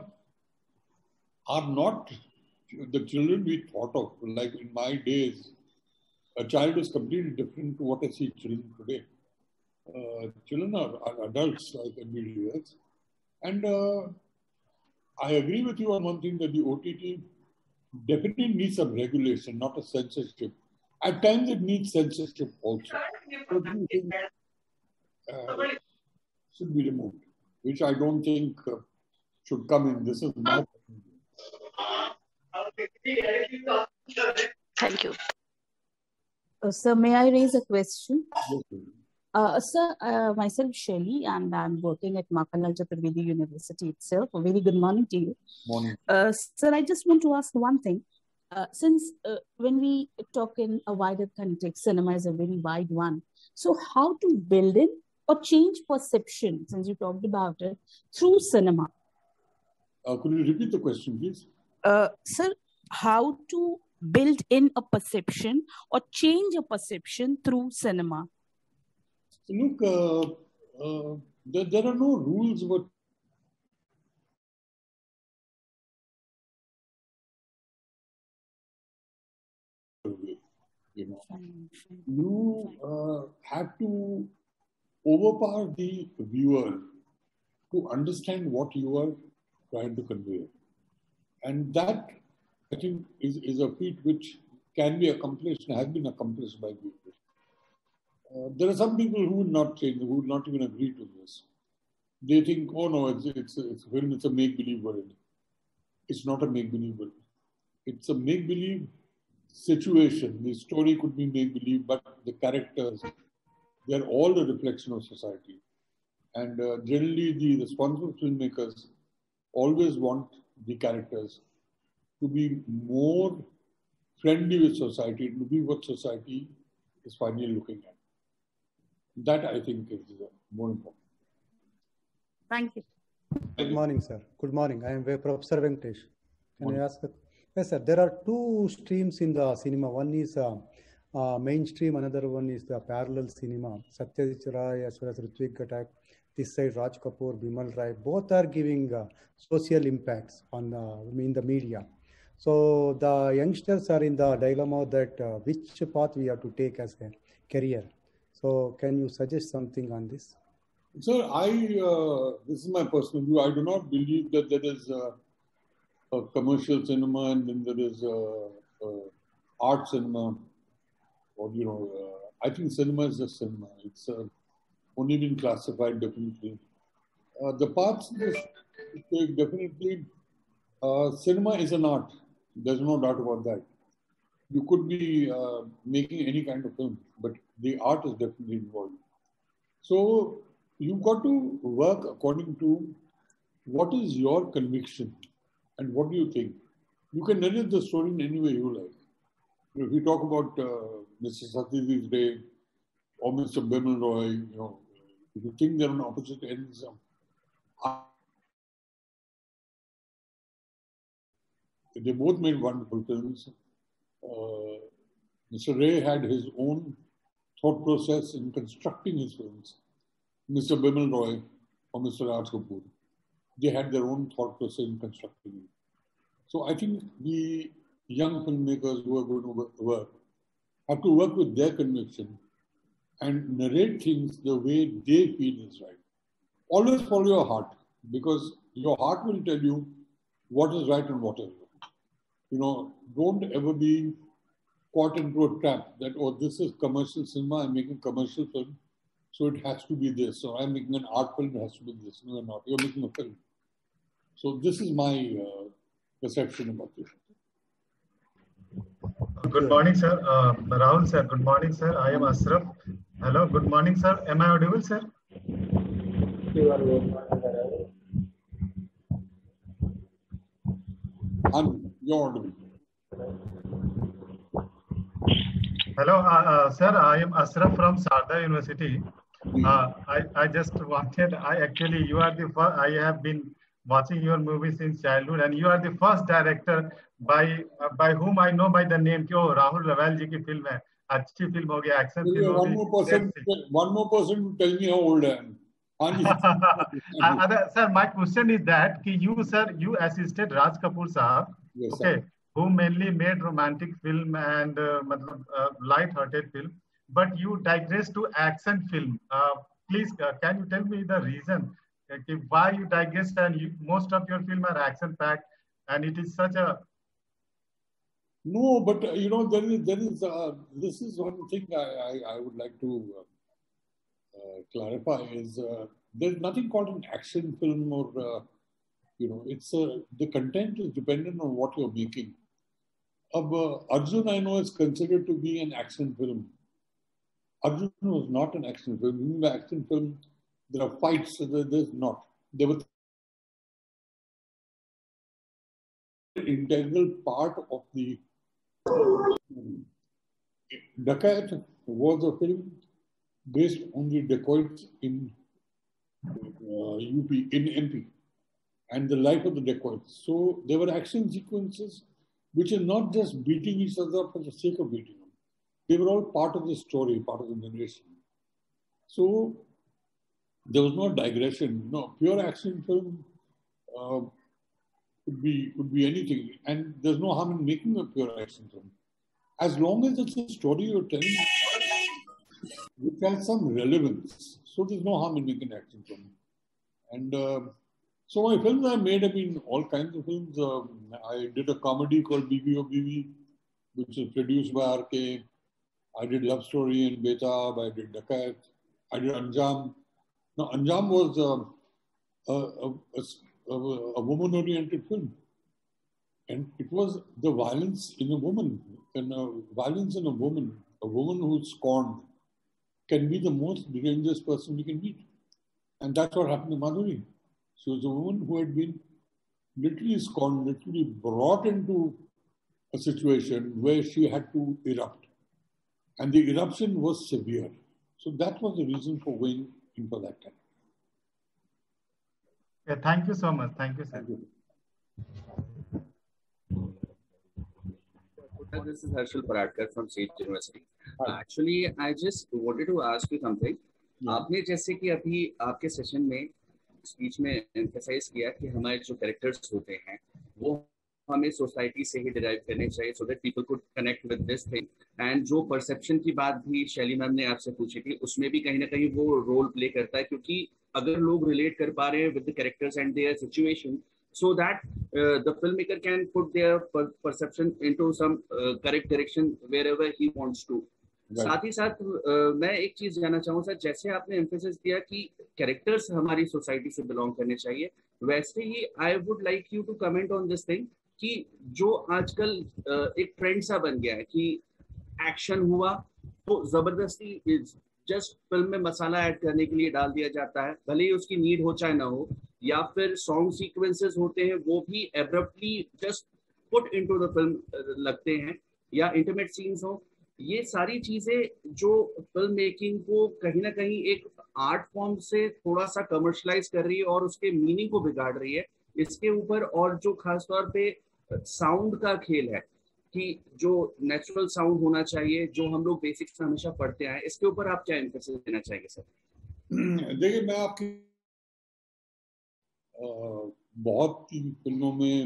Speaker 2: are not the children we thought of. Like in my days, a child is completely different to what I see children today. Uh, children are, are adults like everybody else. And uh, I agree with you on one thing, that the O T T definitely needs some regulation, not a censorship. At times it needs censorship also. So things, uh, should be removed, which I don't think uh, should come in. This is my
Speaker 10: Thank you.
Speaker 8: Uh, sir, may I raise a question? Yes, uh, sir, uh, myself Shelly, and I'm working at Motilal Chaturvedi University itself. A very good morning to you.
Speaker 2: Morning.
Speaker 8: Uh, sir, I just want to ask one thing. Uh, since uh, when we talk in a wider context, cinema is a very wide one. So how to build in or change perception, since you talked about it, through cinema?
Speaker 2: Uh, could you repeat the question, please?
Speaker 8: Uh, sir, how to build in a perception or change a perception through cinema?
Speaker 2: Look, uh, uh, there, there are no rules about you know. You uh, have to overpower the viewer to understand what you are trying to convey. And that, I think, is, is a feat which can be accomplished and has been accomplished by people. Uh, there are some people who would not change, who would not even agree to this. They think, oh no, it's, it's, it's, it's a make-believe world. It's not a make-believe world. It's a make-believe situation. The story could be make-believe, but the characters, they're all a reflection of society. And uh, generally, the responsible filmmakers always want the characters to be more friendly with society, to be what society is finally looking at. That, I think, is uh, more important.
Speaker 8: Thank you.
Speaker 11: Good morning, sir. Good morning. I am Professor Venkatesh. Can morning. I ask? A... Yes, sir. There are two streams in the cinema. One is uh, uh, mainstream. Another one is the parallel cinema. Satyajit Ray as well as Ritwik Ghatak. This side, Raj Kapoor, Bimal Rai. Both are giving uh, social impacts on the, in the media. So the youngsters are in the dilemma that uh, which path we have to take as a career. So can you suggest something on this?
Speaker 2: Sir, I, uh, this is my personal view. I do not believe that there is a, a commercial cinema and then there is a, a art cinema. Or, you know, uh, I think cinema is just cinema. It's uh, only been classified differently. Uh, the paths definitely, uh, cinema is an art. There's no doubt about that. You could be uh, making any kind of film, but the art is definitely involved. So you've got to work according to what is your conviction and what do you think. You can narrate the story in any way you like. If you talk about uh, Mister Satyajit Ray or Mister Bimal Roy, you know, if you think they're on opposite ends, uh, they both made wonderful films. Uh, Mister Ray had his own thought process in constructing his films. Mister Bimal Roy or Mister Raj Kapoor, they had their own thought process in constructing it. So I think the young filmmakers who are going to work have to work with their conviction and narrate things the way they feel is right. Always follow your heart, because your heart will tell you what is right and what is wrong. You know, don't ever be caught into a trap that, oh, this is commercial cinema, I'm making commercial film, so it has to be this. Or I'm making an art film, it has to be this. No, you're not. You're making a film. So this is my uh, perception about this.
Speaker 12: Good morning, sir. Uh, Rahul, sir. Good morning, sir. I am Ashraf. Hello. Good morning, sir. Am I audible, sir?
Speaker 2: You are audible. I'm, you're audible.
Speaker 12: Hello, uh, uh, sir. I am Ashraf from Sarda University. Uh, I, I just wanted, I actually, you are the first, I have been watching your movie since childhood, and you are the first director by uh, by whom I know by the name कि ओ राहुल रवेल जी की film है, अच्छी film होगी, action film होगी.
Speaker 2: One more person, one more person tell me how old I am.
Speaker 12: uh, sir, my question is that कि you, sir, you assisted Raj Kapoor sahab,
Speaker 2: yes,
Speaker 12: okay,
Speaker 2: sir,
Speaker 12: who mainly made romantic film and uh, uh, light-hearted film, but you digressed to action film. Uh, please, uh, can you tell me the reason uh, why you digressed, and you, most of your film are action-packed, and it is such a...
Speaker 2: No, but uh, you know, there is, there is uh, this is one thing I, I, I would like to uh, uh, clarify is uh, there's nothing called an action film, or, uh, you know, it's uh, the content is dependent on what you're making. Uh, Arjun, I know, is considered to be an action film. Arjun was not an action film. In the action film, there are fights, there's not. There were an integral part of the Dacoit was a film based on the dacoits in uh, U P, in M P, and the life of the dacoits. So there were action sequences which are not just beating each other for the sake of beating them. They were all part of the story, part of the narration. So there was no digression. No, pure action film uh, could be could be anything, and there's no harm in making a pure action film, as long as it's a story you're telling which has some relevance. So there's no harm in making an action film. And uh, so my films I made have been all kinds of films. Um, I did a comedy called B B O B B, which was produced by R K. I did Love Story in Betab. I did Dacoit. I did Anjam. Now Anjam was uh, a, a, a, a woman-oriented film, and it was the violence in a woman, and uh, violence in a woman, a woman who's scorned, can be the most dangerous person you can meet, and that's what happened to Madhuri. She was a woman who had been literally scorned, literally brought into a situation where she had to erupt. And the eruption was severe. So that was the reason for going in for that time.
Speaker 12: Yeah, thank you so much. Thank you, sir. Thank you.
Speaker 13: This is Harshal Paradkar from State University. Uh, actually, I just wanted to ask you something. आपने जैसे कि अभी आपके session में speech में emphasise किया कि हमारे जो कैरेक्टर्स होते हैं वो हमें सोसाइटी से ही डिराइव करने चाहिए so that people could connect with this thing, and जो परसेप्शन की बात भी शैली मैम ने आपसे पूछी थी उसमें भी कहीं ना कहीं वो रोल प्ले करता है, क्योंकि अगर लोग रिलेट कर पा रहे हैं with the characters and their situation, so that uh, the filmmaker can put their per perception into some uh, correct direction wherever he wants to. right. साथ ही साथ uh, मैं एक चीज जानना चाहूँ सर, जैसे आपने एम्फेसिस दिया कि कैरेक्टर्स हमारी सोसाइटी से बिलोंग करने चाहिए, वैसे ही I would like you to comment on this thing कि जो आजकल uh, एक ट्रेंड सा बन गया है कि एक्शन हुआ तो जबरदस्ती जस्ट फिल्म में मसाला ऐड करने के लिए डाल दिया जाता है, भले ही उसकी नीड हो चाहे ना हो, या फिर सॉन्ग सीक्वेंसेस होते हैं वो भी abruptly just put into the film लगते हैं, या इंटीमेट सीन्स हो। ये सारी चीजें जो फिल्म मेकिंग को कहीं ना कहीं एक आर्ट फॉर्म से थोड़ा सा कमर्शलाइज कर रही है और उसके मीनिंग को बिगाड़ रही है। इसके ऊपर और जो खासतौर पे साउंड का खेल है कि जो नेचुरल साउंड होना चाहिए, जो हम लोग बेसिक्स में हमेशा पढ़ते आए, इसके ऊपर आप क्या एम्फेसिस देना चाहेंगे सर?
Speaker 2: देखिए, मैं आपकी बहुत सी फिल्मों में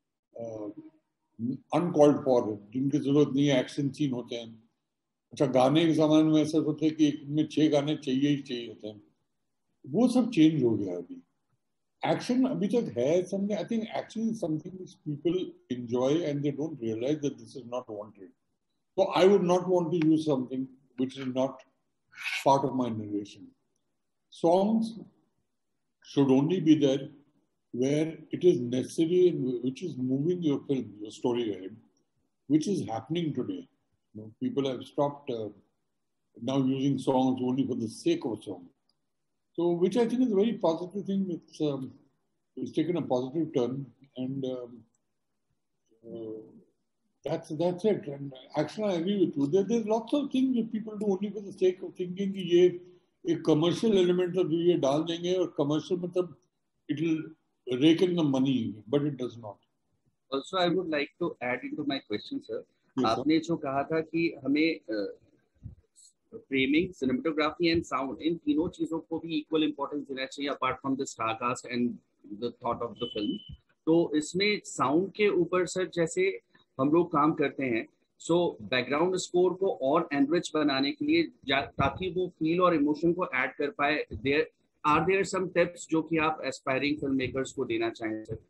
Speaker 2: अनकॉल्ड फॉर, जिनकी जरूरत नहीं है, एक्शन सीन होते हैं। अच्छा, गाने के जमाने में ऐसा होता है कि एक में छह गाने चाहिए ही चाहिए होते हैं, वो सब चेंज हो गया। अभी एक्शन अभी तक है something, I think action is something which people enjoy and they don't realise that this is not wanted. So I would not want to use something which is not part of my narration. Songs should only be there where it is necessary and which is moving your film, your story ahead, which is happening today. You know, people have stopped uh, now using songs only for the sake of a song. So, which I think is a very positive thing. It's, um, it's taken a positive turn, and um, uh, that's that's it. And actually, I agree with you. There, there's lots of things that people do only for the sake of thinking कि ये एक commercial element है जो ये डाल देंगे, और commercial मतलब it will rake in the money, but it does not.
Speaker 13: Also, I would like to add into my question, sir.
Speaker 2: Yes,
Speaker 13: आपने जो कहा था कि हमें फ्रेमिंग, सिनेमेटोग्राफी एंड साउंड, इन तीनों चीजों को भी इक्वल इंपॉर्टेंस देना चाहिए apart from the star cast and the thought of the film. तो इसमें साउंड के ऊपर सर जैसे हम लोग काम करते हैं, सो बैकग्राउंड स्कोर को और एनरिच बनाने के लिए, ताकि वो फील और इमोशन को ऐड कर पाए, there are there some tips जो कि आप एस्पायरिंग फिल्म मेकर्स को देना चाहें सर?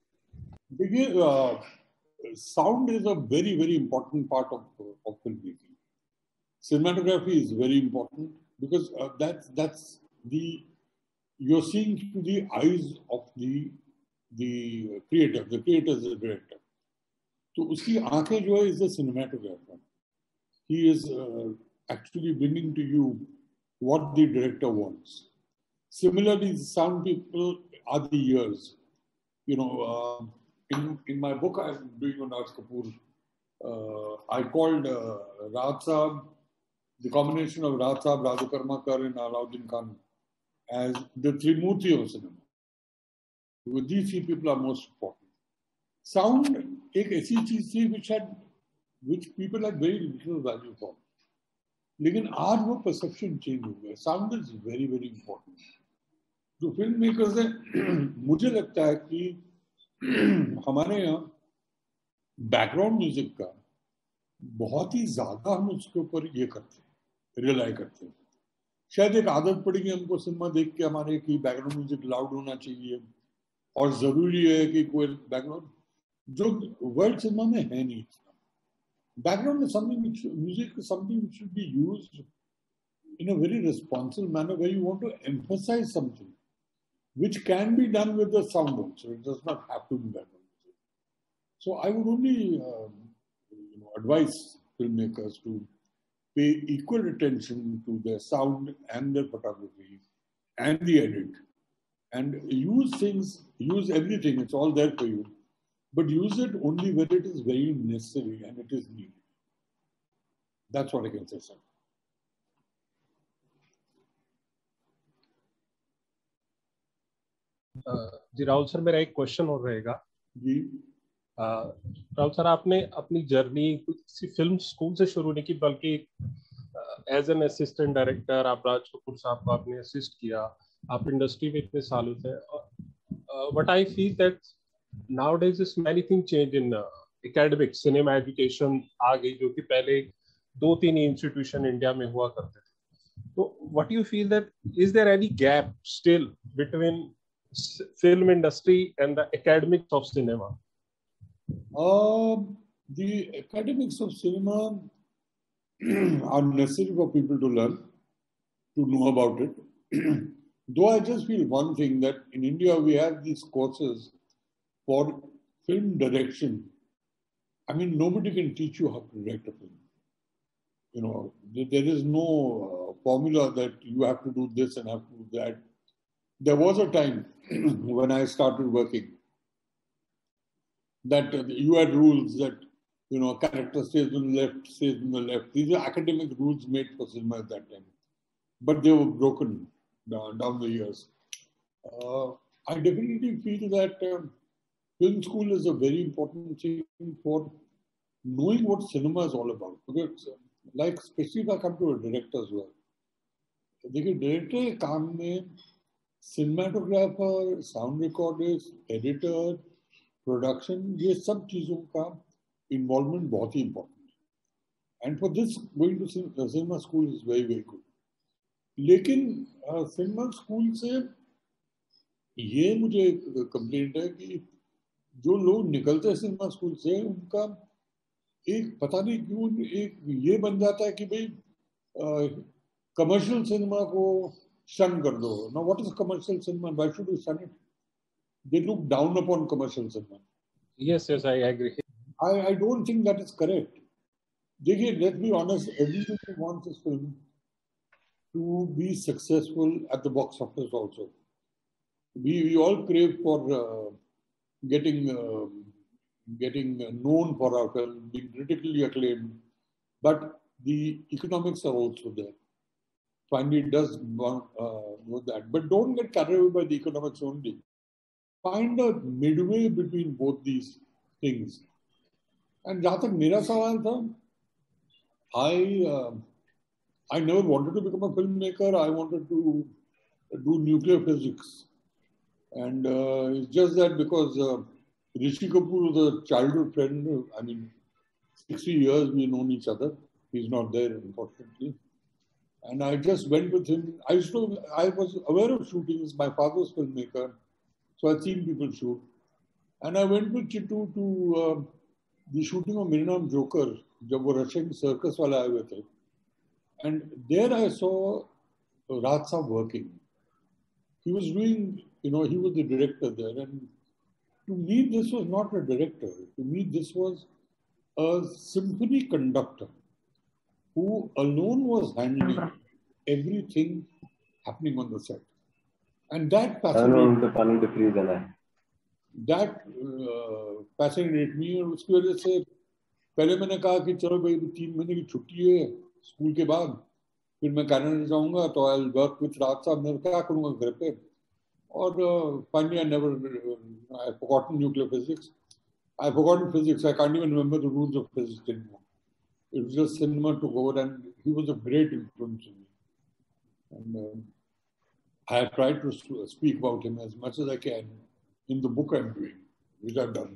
Speaker 2: देखिए, sound is a very very important part of of film making. Cinematography is very important because uh, that's that's the you're seeing through the eyes of the the creator. The creator is the director. So उसकी आंखें जो है is the cinematographer. He is uh, actually bringing to you what the director wants. Similarly, the sound people are the ears. You know, uh, in in my book I'm doing on Raj Kapoor, uh, I called uh, Raj Saab, the combination of Raj Saab, Raju Karmakar and Alauddin Khan as the Trimurti of cinema. With these three people are most important. Sound एक ऐसी चीज थी which had which people had very little value for. लेकिन आज वो perception change हो गया. Sound is very very important. जो फिल्म मेकर्स हैं, मुझे लगता है कि हमारे यहाँ बैकग्राउंड म्यूजिक का बहुत ही ज्यादा हम उसके ऊपर ये करते हैं, रिलाई करते हैं. शायद एक आदत पड़ी कि हमको सिनेमा देख के हमारे की बैकग्राउंड म्यूजिक लाउड होना चाहिए और जरूरी है कि कोई बैकग्राउंड, जो वर्ल्ड सिनेमा में है नहीं. Background is something which music is something which should be used in a very responsible manner where you want to emphasize something which can be done with the sound also. It does not have to be background music. So I would only um, you know, advise filmmakers to pay equal attention to their sound and their photography and the edit, and use things, use everything, it's all there for you, but use it only when it is very necessary and it is needed. That's what I can say, sir.
Speaker 9: जी Rahul sir, मेरा एक question और रहेगा
Speaker 2: जी.
Speaker 9: Rahul sir, आपने अपनी journey किसी film school से शुरू नहीं की, बल्कि एज एन असिस्टेंट डायरेक्टर आप राज कपूर साहब को आपने असिस्ट किया. आप इंडस्ट्री में इतने सालों से, but I feel that nowadays is many thing change in academic cinema education आ गई, जो कि पहले दो तीन इंस्टीट्यूशन इंडिया में हुआ करते थे. तो what you feel that is there any gap still between film industry and the academics of cinema?
Speaker 2: Uh, the academics of cinema are necessary for people to learn, to know about it. Though I just feel one thing, that in India we have these courses for film direction. I mean, nobody can teach you how to direct a film. you know, there is no uh, formula that you have to do this and have to do that. There was a time when I started working that uh, you had rules that, you know, character stays on the left, stays on the left. These are academic rules made for cinema at that time. But they were broken down, down the years. Uh, I definitely feel that uh, film school is a very important thing for knowing what cinema is all about. Because, uh, like, especially if I come to a director's work, देखिए director के काम में cinematographer, sound recordist, editor, production, ये सब चीज़ों का involvement बहुत ही इम्पोर्टेंट है. And for this going to cinema school is very very good. लेकिन सिनेमा स्कूल से ये मुझे कंप्लेंट है कि जो लोग निकलते हैं सिनेमा स्कूल से, उनका एक पता नहीं क्यों एक ये बन जाता है कि भाई कमर्शियल सिनेमा को शन कर दो. Now what is commercial cinema? Why should you shun it? They look down upon commercial cinema.
Speaker 9: Yes yes I agree.
Speaker 2: I I don't think that is correct. देखिए, let's be honest, everybody wants this film to be successful at the box office also. We, we all crave for uh, getting uh, getting known for our film, being critically acclaimed, but the economics are also there. Finally, it does uh, know that. But don't get carried away by the economics only. Find a midway between both these things. And जहाँ तक मेरा सवाल था, I uh, I never wanted to become a filmmaker. I wanted to do nuclear physics. And uh, it's just that because uh, Rishi Kapoor was a childhood friend. I mean, sixty years we've known each other. He's not there, unfortunately. And I just went with him. I used to, I was aware of shootings. My father was a filmmaker. So I'd seen people shoot. And I went with Chittu to uh, the shooting of Mere Naam Joker, जब वो Russian circus वाले आए हुए थे. And there I saw Raj Saab working. He was doing, you know, he was the director there. And to me, this was not a director. To me, this was a symphony conductor who alone was handling everything happening on the set. And that fascinated me. That uh, fascinated me. और उसकी वजह से पहले मैंने कहा कि चलो भाई तीन महीने की छुट्टी है स्कूल के बाद, फिर मैं कनाडा जाऊंगा तो I will work with Raj sahab. मैं क्या करूंगा घर पे? और finally I never I have forgotten nuclear physics. I have forgotten physics. I can't even remember the rules of physics anymore. It was just cinema took over and he was a great influence on me. And I have tried to speak about him as much as I can in the book I am doing, which I have done.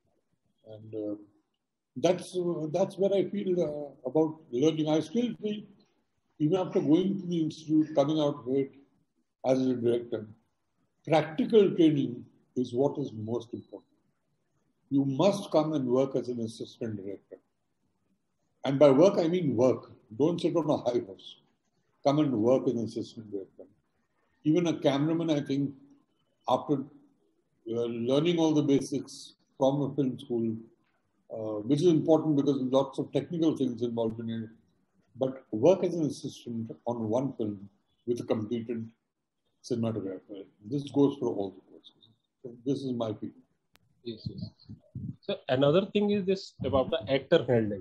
Speaker 2: And That's uh, that's where I feel uh, about learning. I still feel, even after going to the institute, coming out of it as a director, practical training is what is most important. You must come and work as an assistant director. And by work, I mean work. Don't sit on a high horse. Come and work as an assistant director. Even a cameraman, I think, after uh, learning all the basics from a film school, Uh, which is important because there's lots of technical things involved in it. But work as an assistant on one film with a competent cinematographer. This goes for all the courses. So this is my feeling.
Speaker 9: Yes, yes. So another thing is this about the actor handling.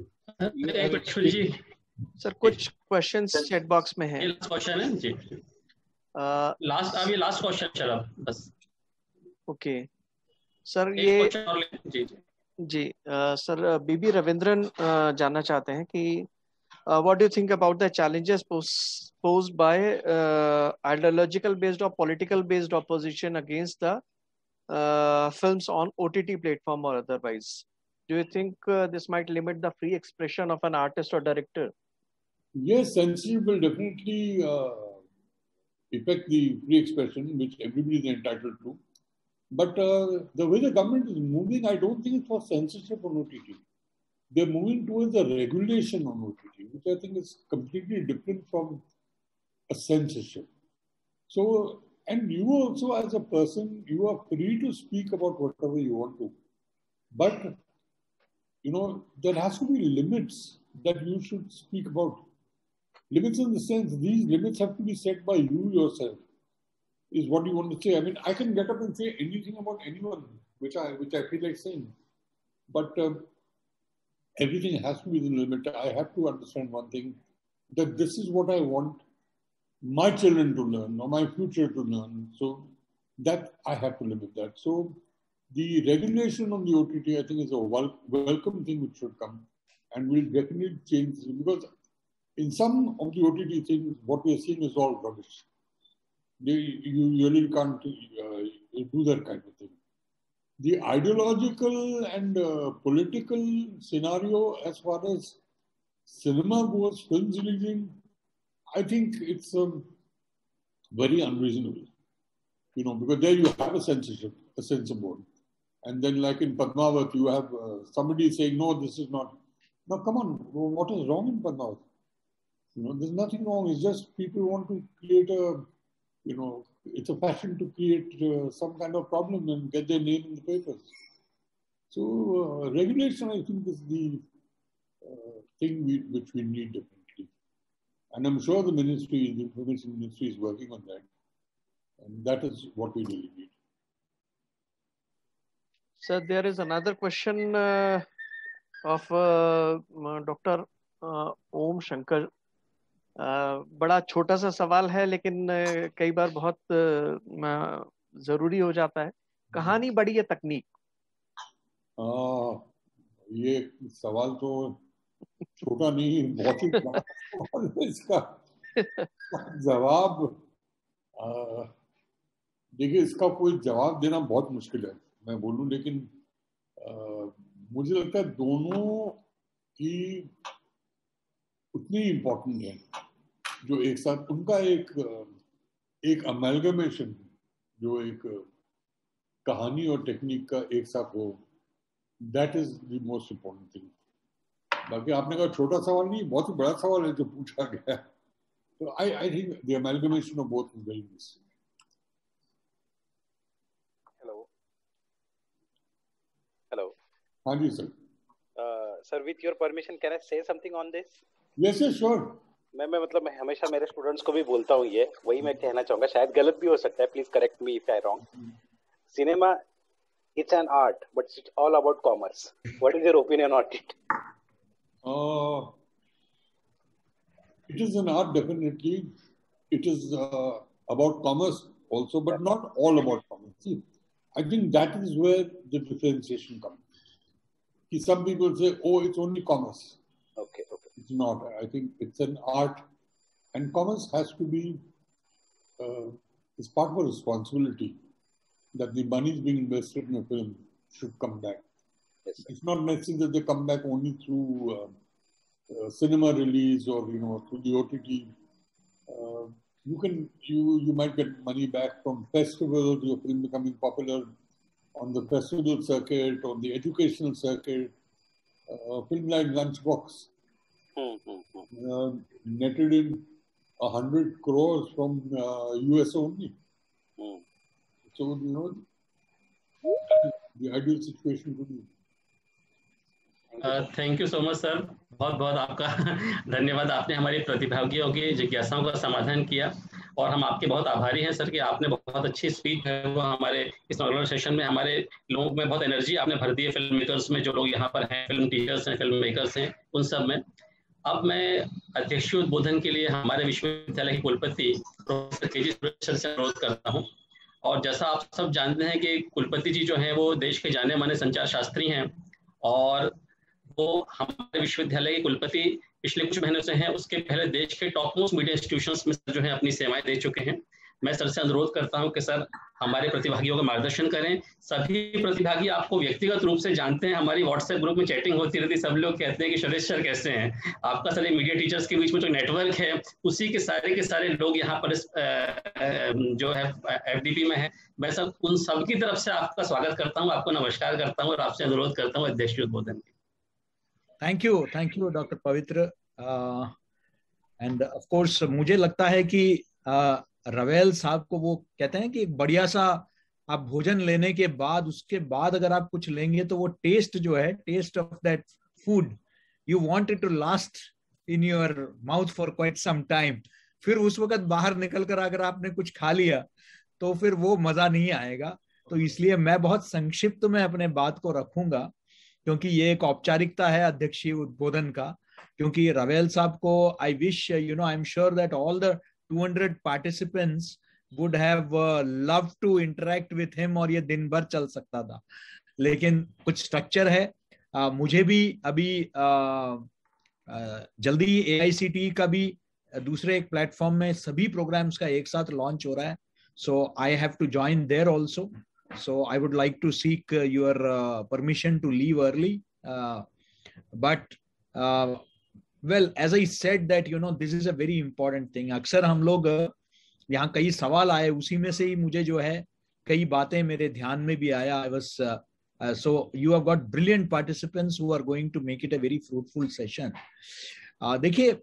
Speaker 14: Sir कुछ questions chat box में है.
Speaker 3: Last question है जी. Last अभी last question चला बस. Okay
Speaker 14: sir ये जी जी sir बीबी रविंद्रन जानना चाहते हैं कि what do you think about the challenges posed by uh, ideological based or political based opposition against the uh, films on O T T platform or otherwise? Do you think uh, this might limit the free expression of an artist or director?
Speaker 2: Yes, censorship will definitely uh, affect the free expression, which everybody is entitled to. But uh, the way the government is moving, I don't think it's for censorship on O T T. They're moving towards a regulation on O T T, which I think is completely different from a censorship. So, and you also as a person, you are free to speak about whatever you want to. But, you know, there has to be limits that you should speak about. Limits in the sense, these limits have to be set by you yourself, is what you want to say. I mean, I can get up and say anything about anyone, which I which I feel like saying. But uh, everything has to be the limit. I have to understand one thing, that this is what I want my children to learn or my future to learn. So that I have to limit that. So the regulation on the O T T, I think, is a wel- welcome thing which should come and will definitely change, because in some of the O T T things, what we are seeing is all rubbish. They, you really can't uh, do that kind of thing. The ideological and uh, political scenario as far as cinema goes, films releasing, I think it's um, very unreasonable. You know, because there you have a censorship, a censor board. And then like in Padmavat, you have uh, somebody saying, no, this is not. Now, come on, what is wrong in Padmavat? You know, there's nothing wrong. It's just people want to create a, you know, it's a fashion to create uh, some kind of problem and get their name in the papers. So uh, regulation, I think, is the uh, thing we, which we need definitely. And I'm sure the ministry, the information ministry is working on that. And that is what we really need.
Speaker 14: Sir, there is another question uh, of uh, Doctor Uh, Om Shankar. Uh, बड़ा छोटा सा सवाल है, लेकिन uh, कई बार बहुत uh, जरूरी हो जाता है. कहानी बड़ी है तकनीक?
Speaker 2: आ, ये सवाल तो छोटा नहीं, बहुत ही बड़ा सवाल है. इसका जवाब देखिए, इसका कोई जवाब देना बहुत मुश्किल है, मैं बोलूं. लेकिन आ, मुझे लगता है दोनों ही उतनी इम्पोर्टेंट है, जो एक साथ उनका एक एक अमेलगमेशन, जो एक कहानी और टेक्निक का एक साथ हो, that is the most important thing. बाकी आपने कहा छोटा सवाल नहीं, बहुत ही बड़ा सवाल है जो पूछा गया. तो I I think the amalgamation of both is very nice.
Speaker 15: Hello hello
Speaker 2: हाँ जी sir.
Speaker 15: Sir, with your permission, can I say something on this?
Speaker 2: Yes yes sure.
Speaker 15: मैं मैं मतलब मैं हमेशा मेरे स्टूडेंट्स को भी बोलता हूँ, ये वही मैं कहना चाहूंगा. शायद गलत भी हो सकता है, please correct me if I wrong. Cinema, it's an art, but it's all about commerce. What is your opinion on it?
Speaker 2: Uh, it is an art, definitely. It is uh, about commerce also, but not all about commerce. See, I think that is where the differentiation comes. See, some people say, oh, it's only commerce.
Speaker 15: Okay, okay.
Speaker 2: It's not. I think it's an art, and commerce has to be, uh, it's part of a responsibility, that the money is being invested in a film should come back.
Speaker 15: Yes,
Speaker 2: it's not necessary that they come back only through uh, uh, cinema release or, you know, through the O T T. Uh, you can, you you might get money back from festivals, your film becoming popular on the festival circuit, on the educational circuit. Uh, film like Lunchbox
Speaker 15: mm-hmm.
Speaker 2: uh, netted in a hundred crores from uh, U S only.
Speaker 15: Mm.
Speaker 2: So, you know, the ideal situation to be.
Speaker 3: Thank you so much sir, बहुत बहुत आपका धन्यवाद. आपने हमारे प्रतिभागियों की जिज्ञासाओं का समाधान किया और हम आपके बहुत आभारी हैं सर कि आपने बहुत अच्छी स्पीच है वो हमारे इस इनॉग्रेशन सेशन में हमारे लोगों में बहुत एनर्जी आपने भर दी है, फिल्म मेकर्स में, जो लोग यहाँ पर हैं, फिल्म टीचर्स हैं, फिल्म मेकर्स हैं, उन सब में. अब मैं अध्यक्षीय उद्बोधन के लिए हमारे विश्वविद्यालय के कुलपति प्रोफेसर के जी सुरेश से अनुरोध करता हूँ. और जैसा आप सब जानते हैं कि कुलपति जी जो हैं वो देश के जाने माने संचार शास्त्री हैं और वो हमारे विश्वविद्यालय के कुलपति पिछले कुछ महीनों से हैं. उसके पहले देश के टॉप मोस्ट मीडिया इंस्टीट्यूशंस में जो है अपनी सेवाएं दे चुके हैं. मैं सर से अनुरोध करता हूं कि सर हमारे प्रतिभागियों का मार्गदर्शन करें. सभी प्रतिभागी आपको व्यक्तिगत रूप से जानते हैं, हमारी व्हाट्सएप ग्रुप में चैटिंग होती रहती है, सब लोग कहते हैं कि सुरेश सर कैसे हैं. आपका सर मीडिया टीचर्स के बीच में जो नेटवर्क है उसी के सारे के सारे लोग यहाँ पर जो है एफडीपी में है. मैं सब उन सबकी तरफ से आपका स्वागत करता हूँ, आपको नमस्कार करता हूँ और आपसे अनुरोध करता हूँ अध्यक्ष उद्बोधन.
Speaker 1: Thank you, thank you doctor Pavitra. And of course मुझे लगता है कि uh, रवेल साहब को वो कहते हैं कि एक बढ़िया सा आप भोजन लेने के बाद उसके बाद अगर आप कुछ लेंगे तो वो टेस्ट जो है, test of that food, you want it to last in your mouth for quite some time. फिर उस वक्त बाहर निकल कर अगर आपने कुछ खा लिया तो फिर वो मजा नहीं आएगा. तो इसलिए मैं बहुत संक्षिप्त में अपने बात को रखूंगा, क्योंकि ये एक औपचारिकता है अध्यक्षीय उद्बोधन का. क्योंकि रवेल साहब को I wish, you know, I am sure that all the two hundred participants would have uh, loved to interact with him, और ये दिन भर चल सकता था. लेकिन कुछ स्ट्रक्चर है. uh, मुझे भी अभी uh, uh, जल्दी ए आई सी टी का भी दूसरे एक प्लेटफॉर्म में सभी प्रोग्राम्स का एक साथ लॉन्च हो रहा है. So I have to join there also. So I would like to seek your permission to leave early, but well, as I said that, you know, this is a very important thing. अक्सर हम लोग यहाँ कई सवाल आए, उसी में से ही मुझे जो है कई बातें मेरे ध्यान में भी आया. I was uh, uh, so you have got brilliant participants who are going to make it a very fruitful session. uh, देखिए,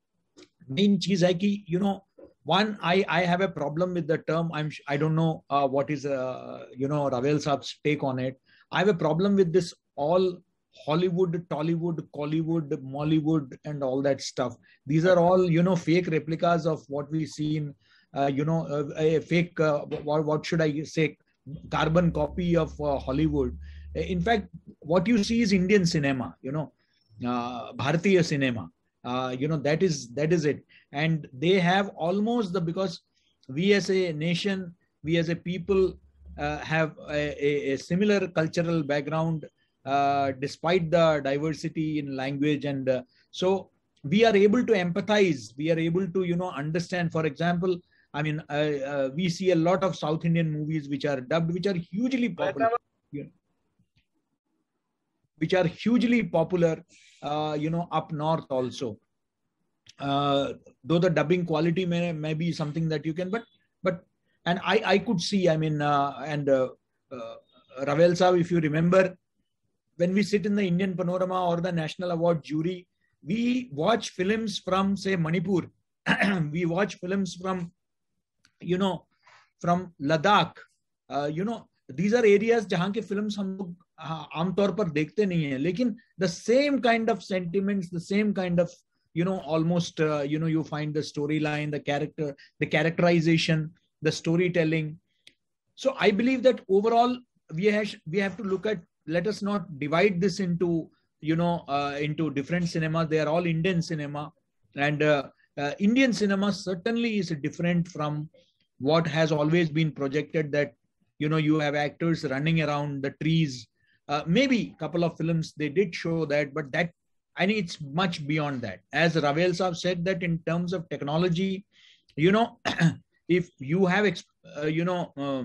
Speaker 1: main चीज है कि, you know, one, I I have a problem with the term. I'm I don't know uh, what is uh, you know, Ravel Saab's take on it. I have a problem with this all Hollywood, Tollywood, Collywood, Mollywood, and all that stuff. These are all, you know, fake replicas of what we see in, uh, you know, uh, a fake, uh, what, what should I say, carbon copy of uh, Hollywood. In fact, what you see is Indian cinema, you know, uh, Bharatiya cinema. Uh, you know, that is that is it. And they have almost the, because we as a nation, we as a people uh, have a, a, a similar cultural background, Uh, despite the diversity in language, and uh, so we are able to empathize, we are able to, you know, understand. For example, I mean, uh, uh, we see a lot of South Indian movies which are dubbed, which are hugely popular, you know, which are hugely popular, uh, you know, up north also. Uh, though the dubbing quality may, may be something that you can, but, but, and I, I could see, I mean, uh, and uh, uh, Ravel Saab, if you remember, when we sit in the Indian Panorama or the National Award jury, we watch films from, say, Manipur. We watch films from, you know, from Ladakh. Uh, you know, these are areas जहाँ के films हम लोग आमतौर पर देखते नहीं हैं, लेकिन the same kind of sentiments, the same kind of, you know, almost, uh, you know, you find the storyline, the character, the characterization, the storytelling. So I believe that overall we have we have to look at, let us not divide this into, you know, uh, into different cinemas. They are all Indian cinema, and uh, uh, Indian cinema certainly is different from what has always been projected, that, you know, you have actors running around the trees. Uh, maybe a couple of films they did show that, but that, I mean, it's much beyond that. As Ravel Saab said, that in terms of technology, you know, if you have, uh, you know, uh,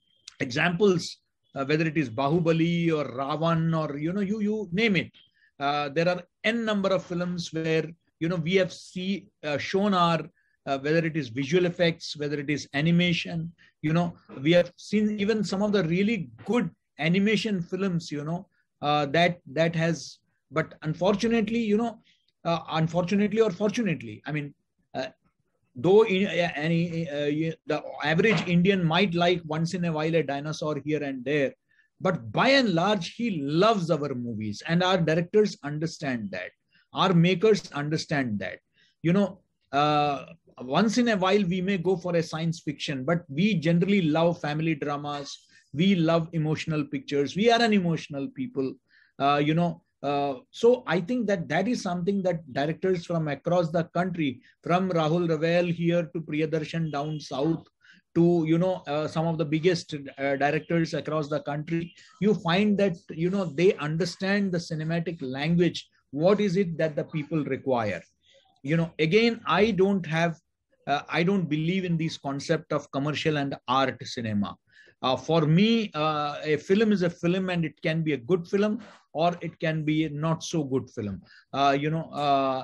Speaker 1: examples, Uh, whether it is Bahubali or Ravan, or, you know, you you name it. Uh, there are n number of films where, you know, we have see uh, shown our, uh, whether it is visual effects, whether it is animation, you know, we have seen even some of the really good animation films, you know, uh, that that has, but unfortunately, you know, uh, unfortunately or fortunately, I mean, uh, though in, uh, any uh, the average Indian might like once in a while a dinosaur here and there, but by and large he loves our movies, and our directors understand that, our makers understand that. You know, uh, once in a while we may go for a science fiction, but we generally love family dramas, we love emotional pictures, we are an emotional people, uh, you know. Uh, so I think that that is something that directors from across the country, from Rahul Ravel here to Priyadarshan down south to, you know, uh, some of the biggest uh, directors across the country, you find that, you know, they understand the cinematic language. What is it that the people require? You know, again, I don't have, uh, I don't believe in this concept of commercial and art cinema. Uh, for me, uh, a film is a film, and it can be a good film or it can be a not so good film. Uh, you know, uh,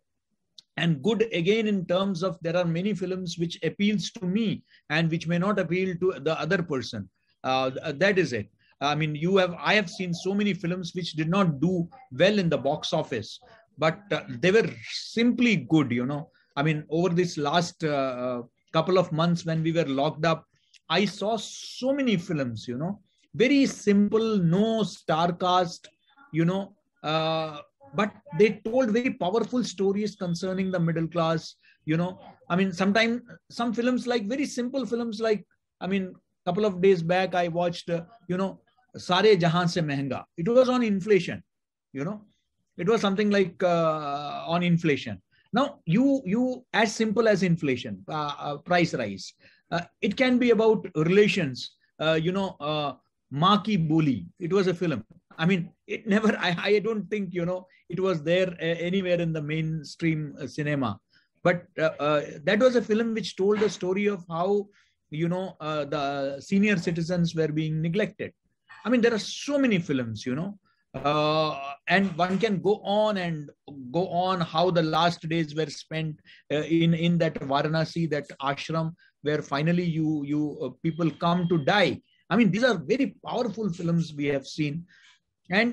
Speaker 1: and good again in terms of, there are many films which appeals to me and which may not appeal to the other person. Uh, that is it. I mean, you have, I have seen so many films which did not do well in the box office, but uh, they were simply good, you know. I mean, over this last uh, couple of months when we were locked up, I saw so many films, you know, very simple, no star cast, you know, uh, but they told very powerful stories concerning the middle class. You know, I mean, sometimes some films, like very simple films, like, I mean, a couple of days back, I watched, uh, you know, Sare Jahan Se Mehenga. It was on inflation, you know, it was something like uh, on inflation. Now, you, you as simple as inflation, uh, uh, price rise. Uh, it can be about relations, uh, you know, uh, Maa Ki Boli. It was a film. I mean, it never, I, I don't think, you know, it was there uh, anywhere in the mainstream uh, cinema. But uh, uh, that was a film which told the story of how, you know, uh, the senior citizens were being neglected. I mean, there are so many films, you know, uh, and one can go on and go on how the last days were spent uh, in, in that Varanasi, that ashram, where finally you, you uh, people come to die. I mean, these are very powerful films we have seen. And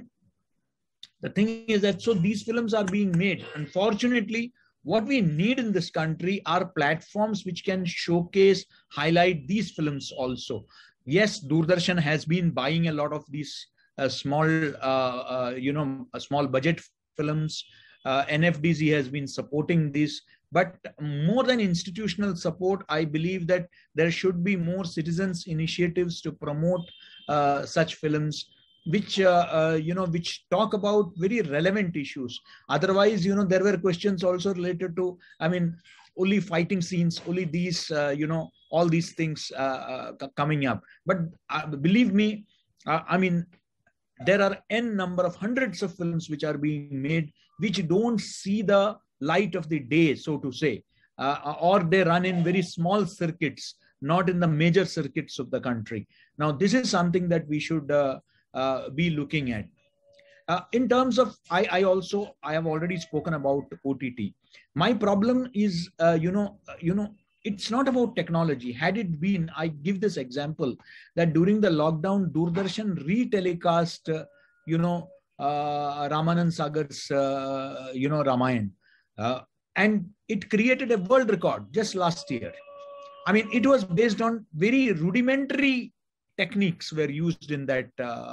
Speaker 1: the thing is that, so these films are being made. Unfortunately, what we need in this country are platforms which can showcase, highlight these films also. Yes, Doordarshan has been buying a lot of these uh, small, uh, uh, you know, uh, small budget films. Uh, N F D C has been supporting this. But more than institutional support, I believe that there should be more citizens' initiatives to promote uh, such films, which, uh, uh, you know, which talk about very relevant issues. Otherwise, you know, there were questions also related to, I mean, only fighting scenes, only these, uh, you know, all these things uh, uh, coming up. But uh, believe me, uh, I mean, there are n number of hundreds of films which are being made, which don't see the light of the day, so to say, uh, or they run in very small circuits, not in the major circuits of the country. Now, this is something that we should uh, uh, be looking at. Uh, in terms of, I, I also, I have already spoken about O T T. My problem is, uh, you know, you know, it's not about technology. Had it been, I give this example, that during the lockdown, Doordarshan retelecast, uh, you know, uh, Ramanand Sagar's, uh, you know, Ramayan. Uh, and it created a world record just last year. I mean, it was based on very rudimentary techniques were used in that.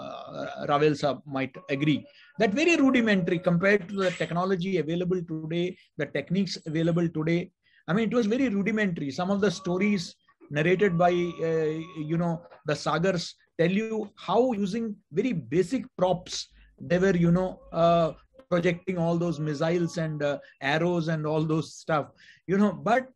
Speaker 1: uh, Ravel Saab might agree that very rudimentary compared to the technology available today, the techniques available today. I mean, it was very rudimentary. Some of the stories narrated by, uh, you know, the Sagars tell you how using very basic props, they were, you know, uh, projecting all those missiles and uh, arrows and all those stuff, you know, but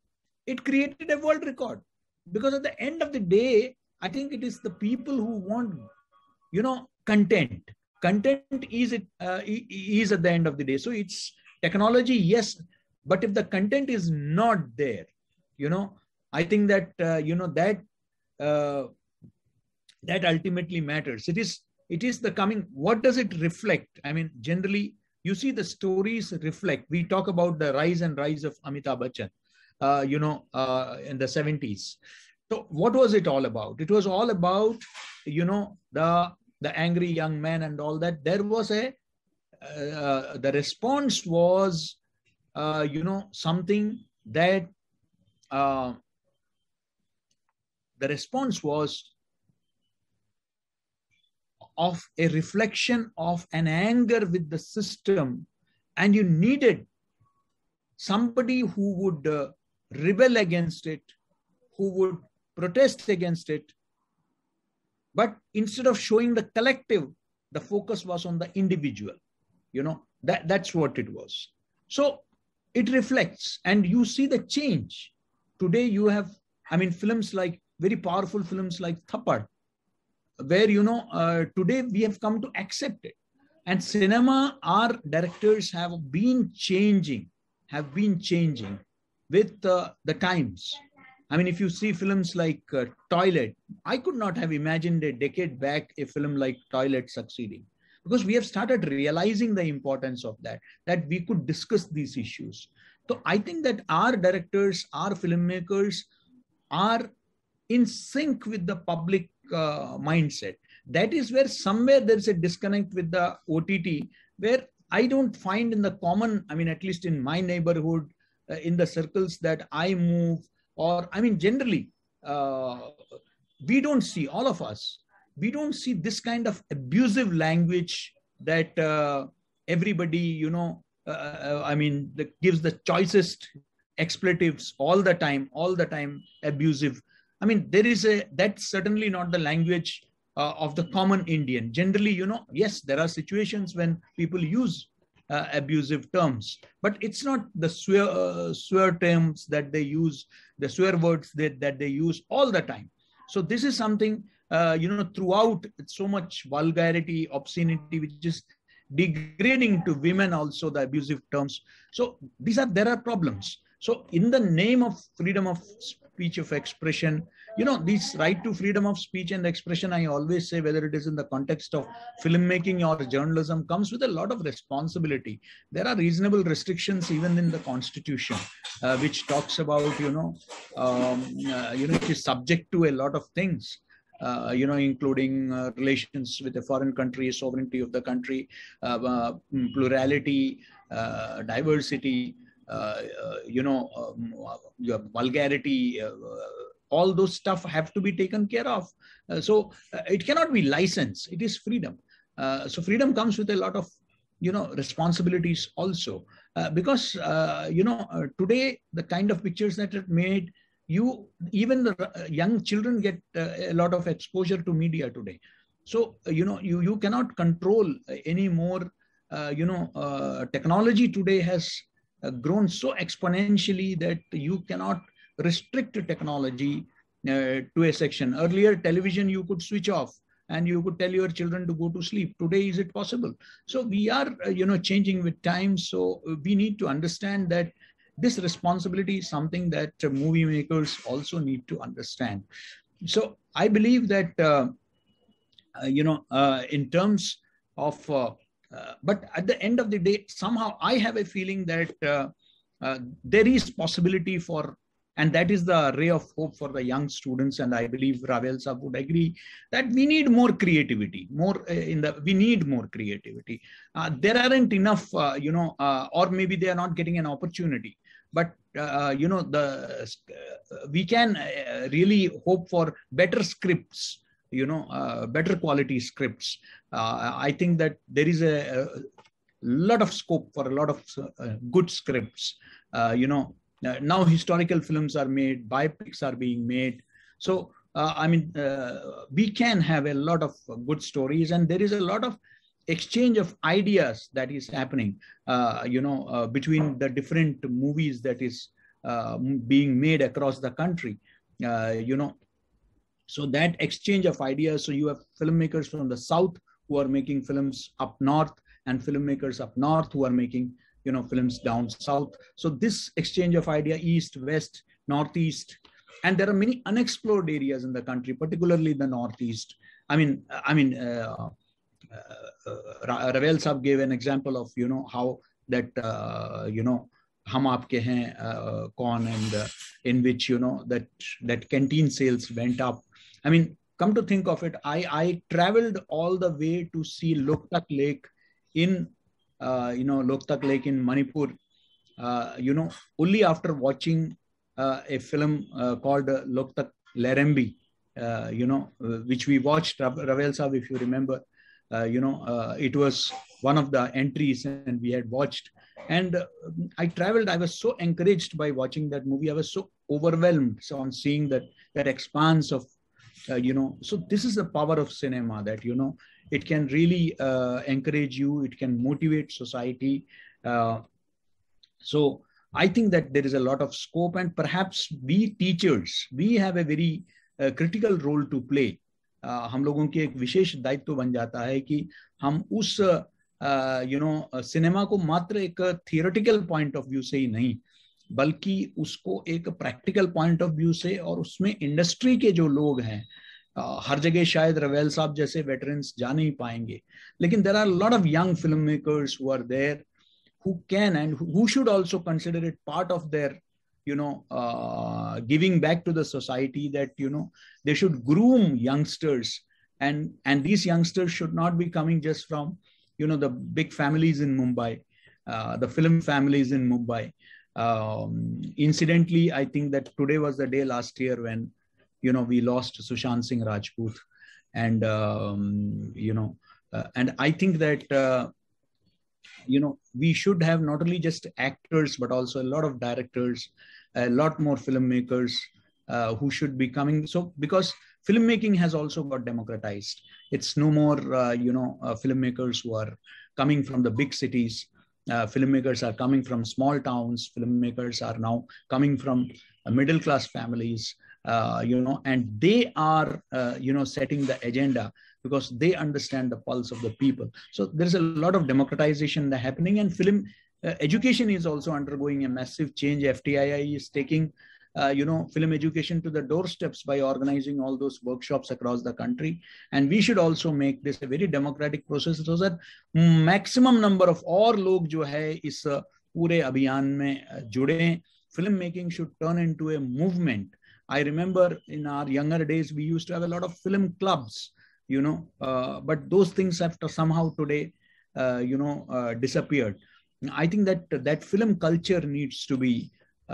Speaker 1: it created a world record. Because at the end of the day, I think it is the people who want, you know, content. Content is it uh, is at the end of the day. So it's technology, yes, but if the content is not there, you know, I think that uh, you know that uh, that ultimately matters. It is it is the coming. What does it reflect? I mean, generally, you see the stories reflect. We talk about the rise and rise of Amitabh Bachchan, uh, you know, uh, in the seventies. So what was it all about? It was all about, you know, the the angry young man and all that. There was a, uh, the response was, uh, you know, something that, uh, the response was of a reflection of an anger with the system, and you needed somebody who would uh, rebel against it, who would protest against it. But instead of showing the collective, the focus was on the individual. You know, that, that's what it was. So it reflects, and you see the change. Today you have, I mean, films like, very powerful films like Thappad, where, you know, uh, today we have come to accept it. And cinema, our directors have been changing, have been changing with uh, the times. I mean, if you see films like uh, Toilet, I could not have imagined a decade back a film like Toilet succeeding, because we have started realizing the importance of that, that we could discuss these issues. So I think that our directors, our filmmakers are in sync with the public uh, mindset. That is where somewhere there is a disconnect with the O T T, where I don't find in the common, I mean, at least in my neighborhood, uh, in the circles that I move, or I mean, generally, uh, we don't see, all of us, we don't see this kind of abusive language that, uh, everybody, you know, uh, I mean, the, gives the choicest expletives all the time, all the time abusive. I mean, there is a, that's certainly not the language uh, of the common Indian. Generally, you know, yes, there are situations when people use uh, abusive terms, but it's not the swear, uh, swear terms that they use, the swear words that, that they use all the time. So this is something, uh, you know, throughout so much vulgarity, obscenity, which is degrading to women also, the abusive terms. So these are, there are problems. So in the name of freedom of speech, of expression, you know, this right to freedom of speech and expression, I always say, whether it is in the context of filmmaking or journalism, comes with a lot of responsibility. There are reasonable restrictions even in the Constitution, uh, which talks about, you know, um, uh, you know, it is subject to a lot of things. Uh, you know, including uh, relations with a foreign country, sovereignty of the country, uh, uh, plurality, uh, diversity, uh, uh, you know, um, your vulgarity, uh, all those stuff have to be taken care of. Uh, so uh, it cannot be license, it is freedom. Uh, so freedom comes with a lot of, you know, responsibilities also. Uh, because, uh, you know, uh, today, the kind of pictures that are made, you, even the young children get uh, a lot of exposure to media today. So, uh, you know, you, you cannot control any more, uh, you know, uh, technology today has uh, grown so exponentially that you cannot restrict technology uh, to a section. Earlier, television you could switch off and you could tell your children to go to sleep. Today, is it possible? So we are, uh, you know, changing with time. So we need to understand that this responsibility is something that uh, movie makers also need to understand. So I believe that, uh, uh, you know, uh, in terms of, uh, uh, but at the end of the day, somehow I have a feeling that uh, uh, there is possibility for, and that is the ray of hope for the young students. And I believe Ravel Saab would agree that we need more creativity, more uh, in the, we need more creativity. Uh, there aren't enough, uh, you know, uh, or maybe they are not getting an opportunity. But, uh, you know, the uh, we can uh, really hope for better scripts, you know, uh, better quality scripts. Uh, I think that there is a, a lot of scope for a lot of uh, good scripts. Uh, you know, uh, now historical films are made, biopics are being made. So, uh, I mean, uh, we can have a lot of good stories, and there is a lot of exchange of ideas that is happening, uh, you know, uh, between the different movies that is uh, being made across the country, uh, you know. So that exchange of ideas, so you have filmmakers from the South who are making films up North, and filmmakers up North who are making, you know, films down South. So this exchange of idea, East, West, Northeast, and there are many unexplored areas in the country, particularly the Northeast. I mean, I mean, uh, Uh, uh, Ravel Saab gave an example of, you know, how that, uh, you know, Hum Aapke Hain uh, Kaun, and uh, in which, you know, that that canteen sales went up. I mean, come to think of it, I, I traveled all the way to see Loktak Lake in, uh, you know, Loktak Lake in Manipur, uh, you know, only after watching uh, a film uh, called uh, Loktak Lerembi, uh, you know, uh, which we watched, Ravel Saab, if you remember. Uh, you know, uh, it was one of the entries and we had watched. And uh, I traveled, I was so encouraged by watching that movie. I was so overwhelmed on seeing that, that expanse of, uh, you know, so this is the power of cinema, that, you know, it can really uh, encourage you, it can motivate society. Uh, so I think that there is a lot of scope, and perhaps we teachers, we have a very uh, critical role to play. Uh, हम लोगों की एक विशेष दायित्व बन जाता है कि हम उस यू नो सिनेमा को मात्र एक थियोरेटिकल पॉइंट ऑफ व्यू से ही नहीं, बल्कि उसको एक प्रैक्टिकल पॉइंट ऑफ व्यू से, और उसमें इंडस्ट्री के जो लोग हैं, uh, हर जगह शायद रवेल साहब जैसे वेटरन्स जा नहीं पाएंगे, लेकिन there are lot of young film makers who are there who can and who should also consider it part of their, you know, uh, giving back to the society, that, you know, they should groom youngsters, and, and these youngsters should not be coming just from, you know, the big families in Mumbai, uh, the film families in Mumbai. Um, incidentally, I think that today was the day last year when, you know, we lost Sushant Singh Rajput, and, um, you know, uh, and I think that, uh, you know, we should have not only just actors, but also a lot of directors, a lot more filmmakers uh, who should be coming. So because filmmaking has also got democratized. It's no more, uh, you know, uh, filmmakers who are coming from the big cities. Uh, filmmakers are coming from small towns. Filmmakers are now coming from uh, middle-class families, uh, you know, and they are, uh, you know, setting the agenda because they understand the pulse of the people. So there's a lot of democratization that happening, and film uh, education is also undergoing a massive change. F T I I is taking Uh, you know, film education to the doorsteps by organizing all those workshops across the country. And we should also make this a very democratic process so that maximum number of और लोग जो है इस पूरे अभियान में जुड़े. Film making should turn into a movement. I remember in our younger days, we used to have a lot of film clubs, you know, uh, but those things have to somehow today, uh, you know, uh, disappeared. I think that that film culture needs to be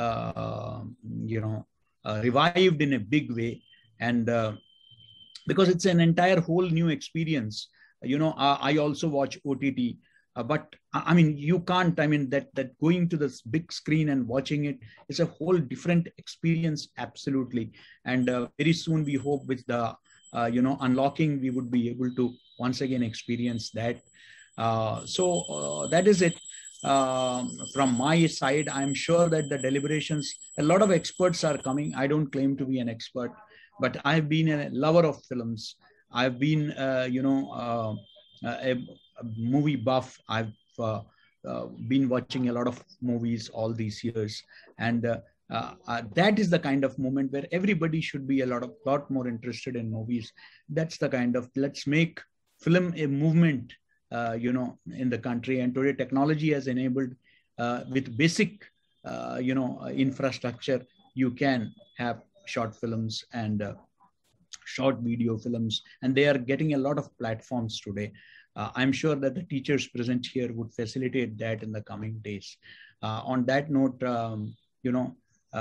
Speaker 1: Uh, you know, uh, revived in a big way, and uh, because it's an entire whole new experience. You know, uh, I also watch O T T, uh, but I mean, you can't. I mean, that that going to this big screen and watching it is a whole different experience, absolutely. And uh, very soon, we hope with the uh, you know unlocking, we would be able to once again experience that. Uh, so uh, that is it. Um, from my side, I'm sure that the deliberations, a lot of experts are coming. I don't claim to be an expert, but I've been a lover of films. I've been, uh, you know, uh, a, a movie buff. I've uh, uh, been watching a lot of movies all these years. And uh, uh, uh, that is the kind of moment where everybody should be a lot of lot more interested in movies. That's the kind of, let's make film a movement. Uh, you know, in the country. And today technology has enabled uh, with basic, uh, you know, uh, infrastructure, you can have short films and uh, short video films, and they are getting a lot of platforms today. Uh, I'm sure that the teachers present here would facilitate that in the coming days. Uh, on that note, um, you know,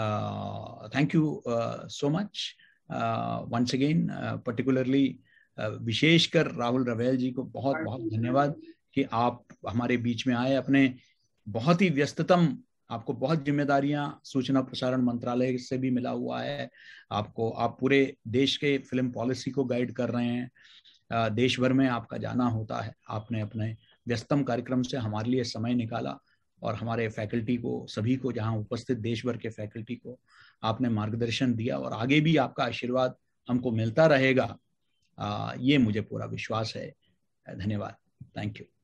Speaker 1: uh, thank you uh, so much uh, once again, uh, particularly विशेषकर राहुल रवेल जी को बहुत बहुत धन्यवाद कि आप हमारे बीच में आए. अपने बहुत ही व्यस्ततम, आपको बहुत जिम्मेदारियां सूचना प्रसारण मंत्रालय से भी मिला हुआ है. आपको, आप पूरे देश के फिल्म पॉलिसी को गाइड कर रहे हैं. देश भर में आपका जाना होता है. आपने अपने व्यस्तम कार्यक्रम से हमारे लिए समय निकाला और हमारे फैकल्टी को, सभी को, जहां उपस्थित देश भर के फैकल्टी को आपने मार्गदर्शन दिया, और आगे भी आपका आशीर्वाद हमको मिलता रहेगा, आ, ये मुझे पूरा विश्वास है. धन्यवाद. Thank you.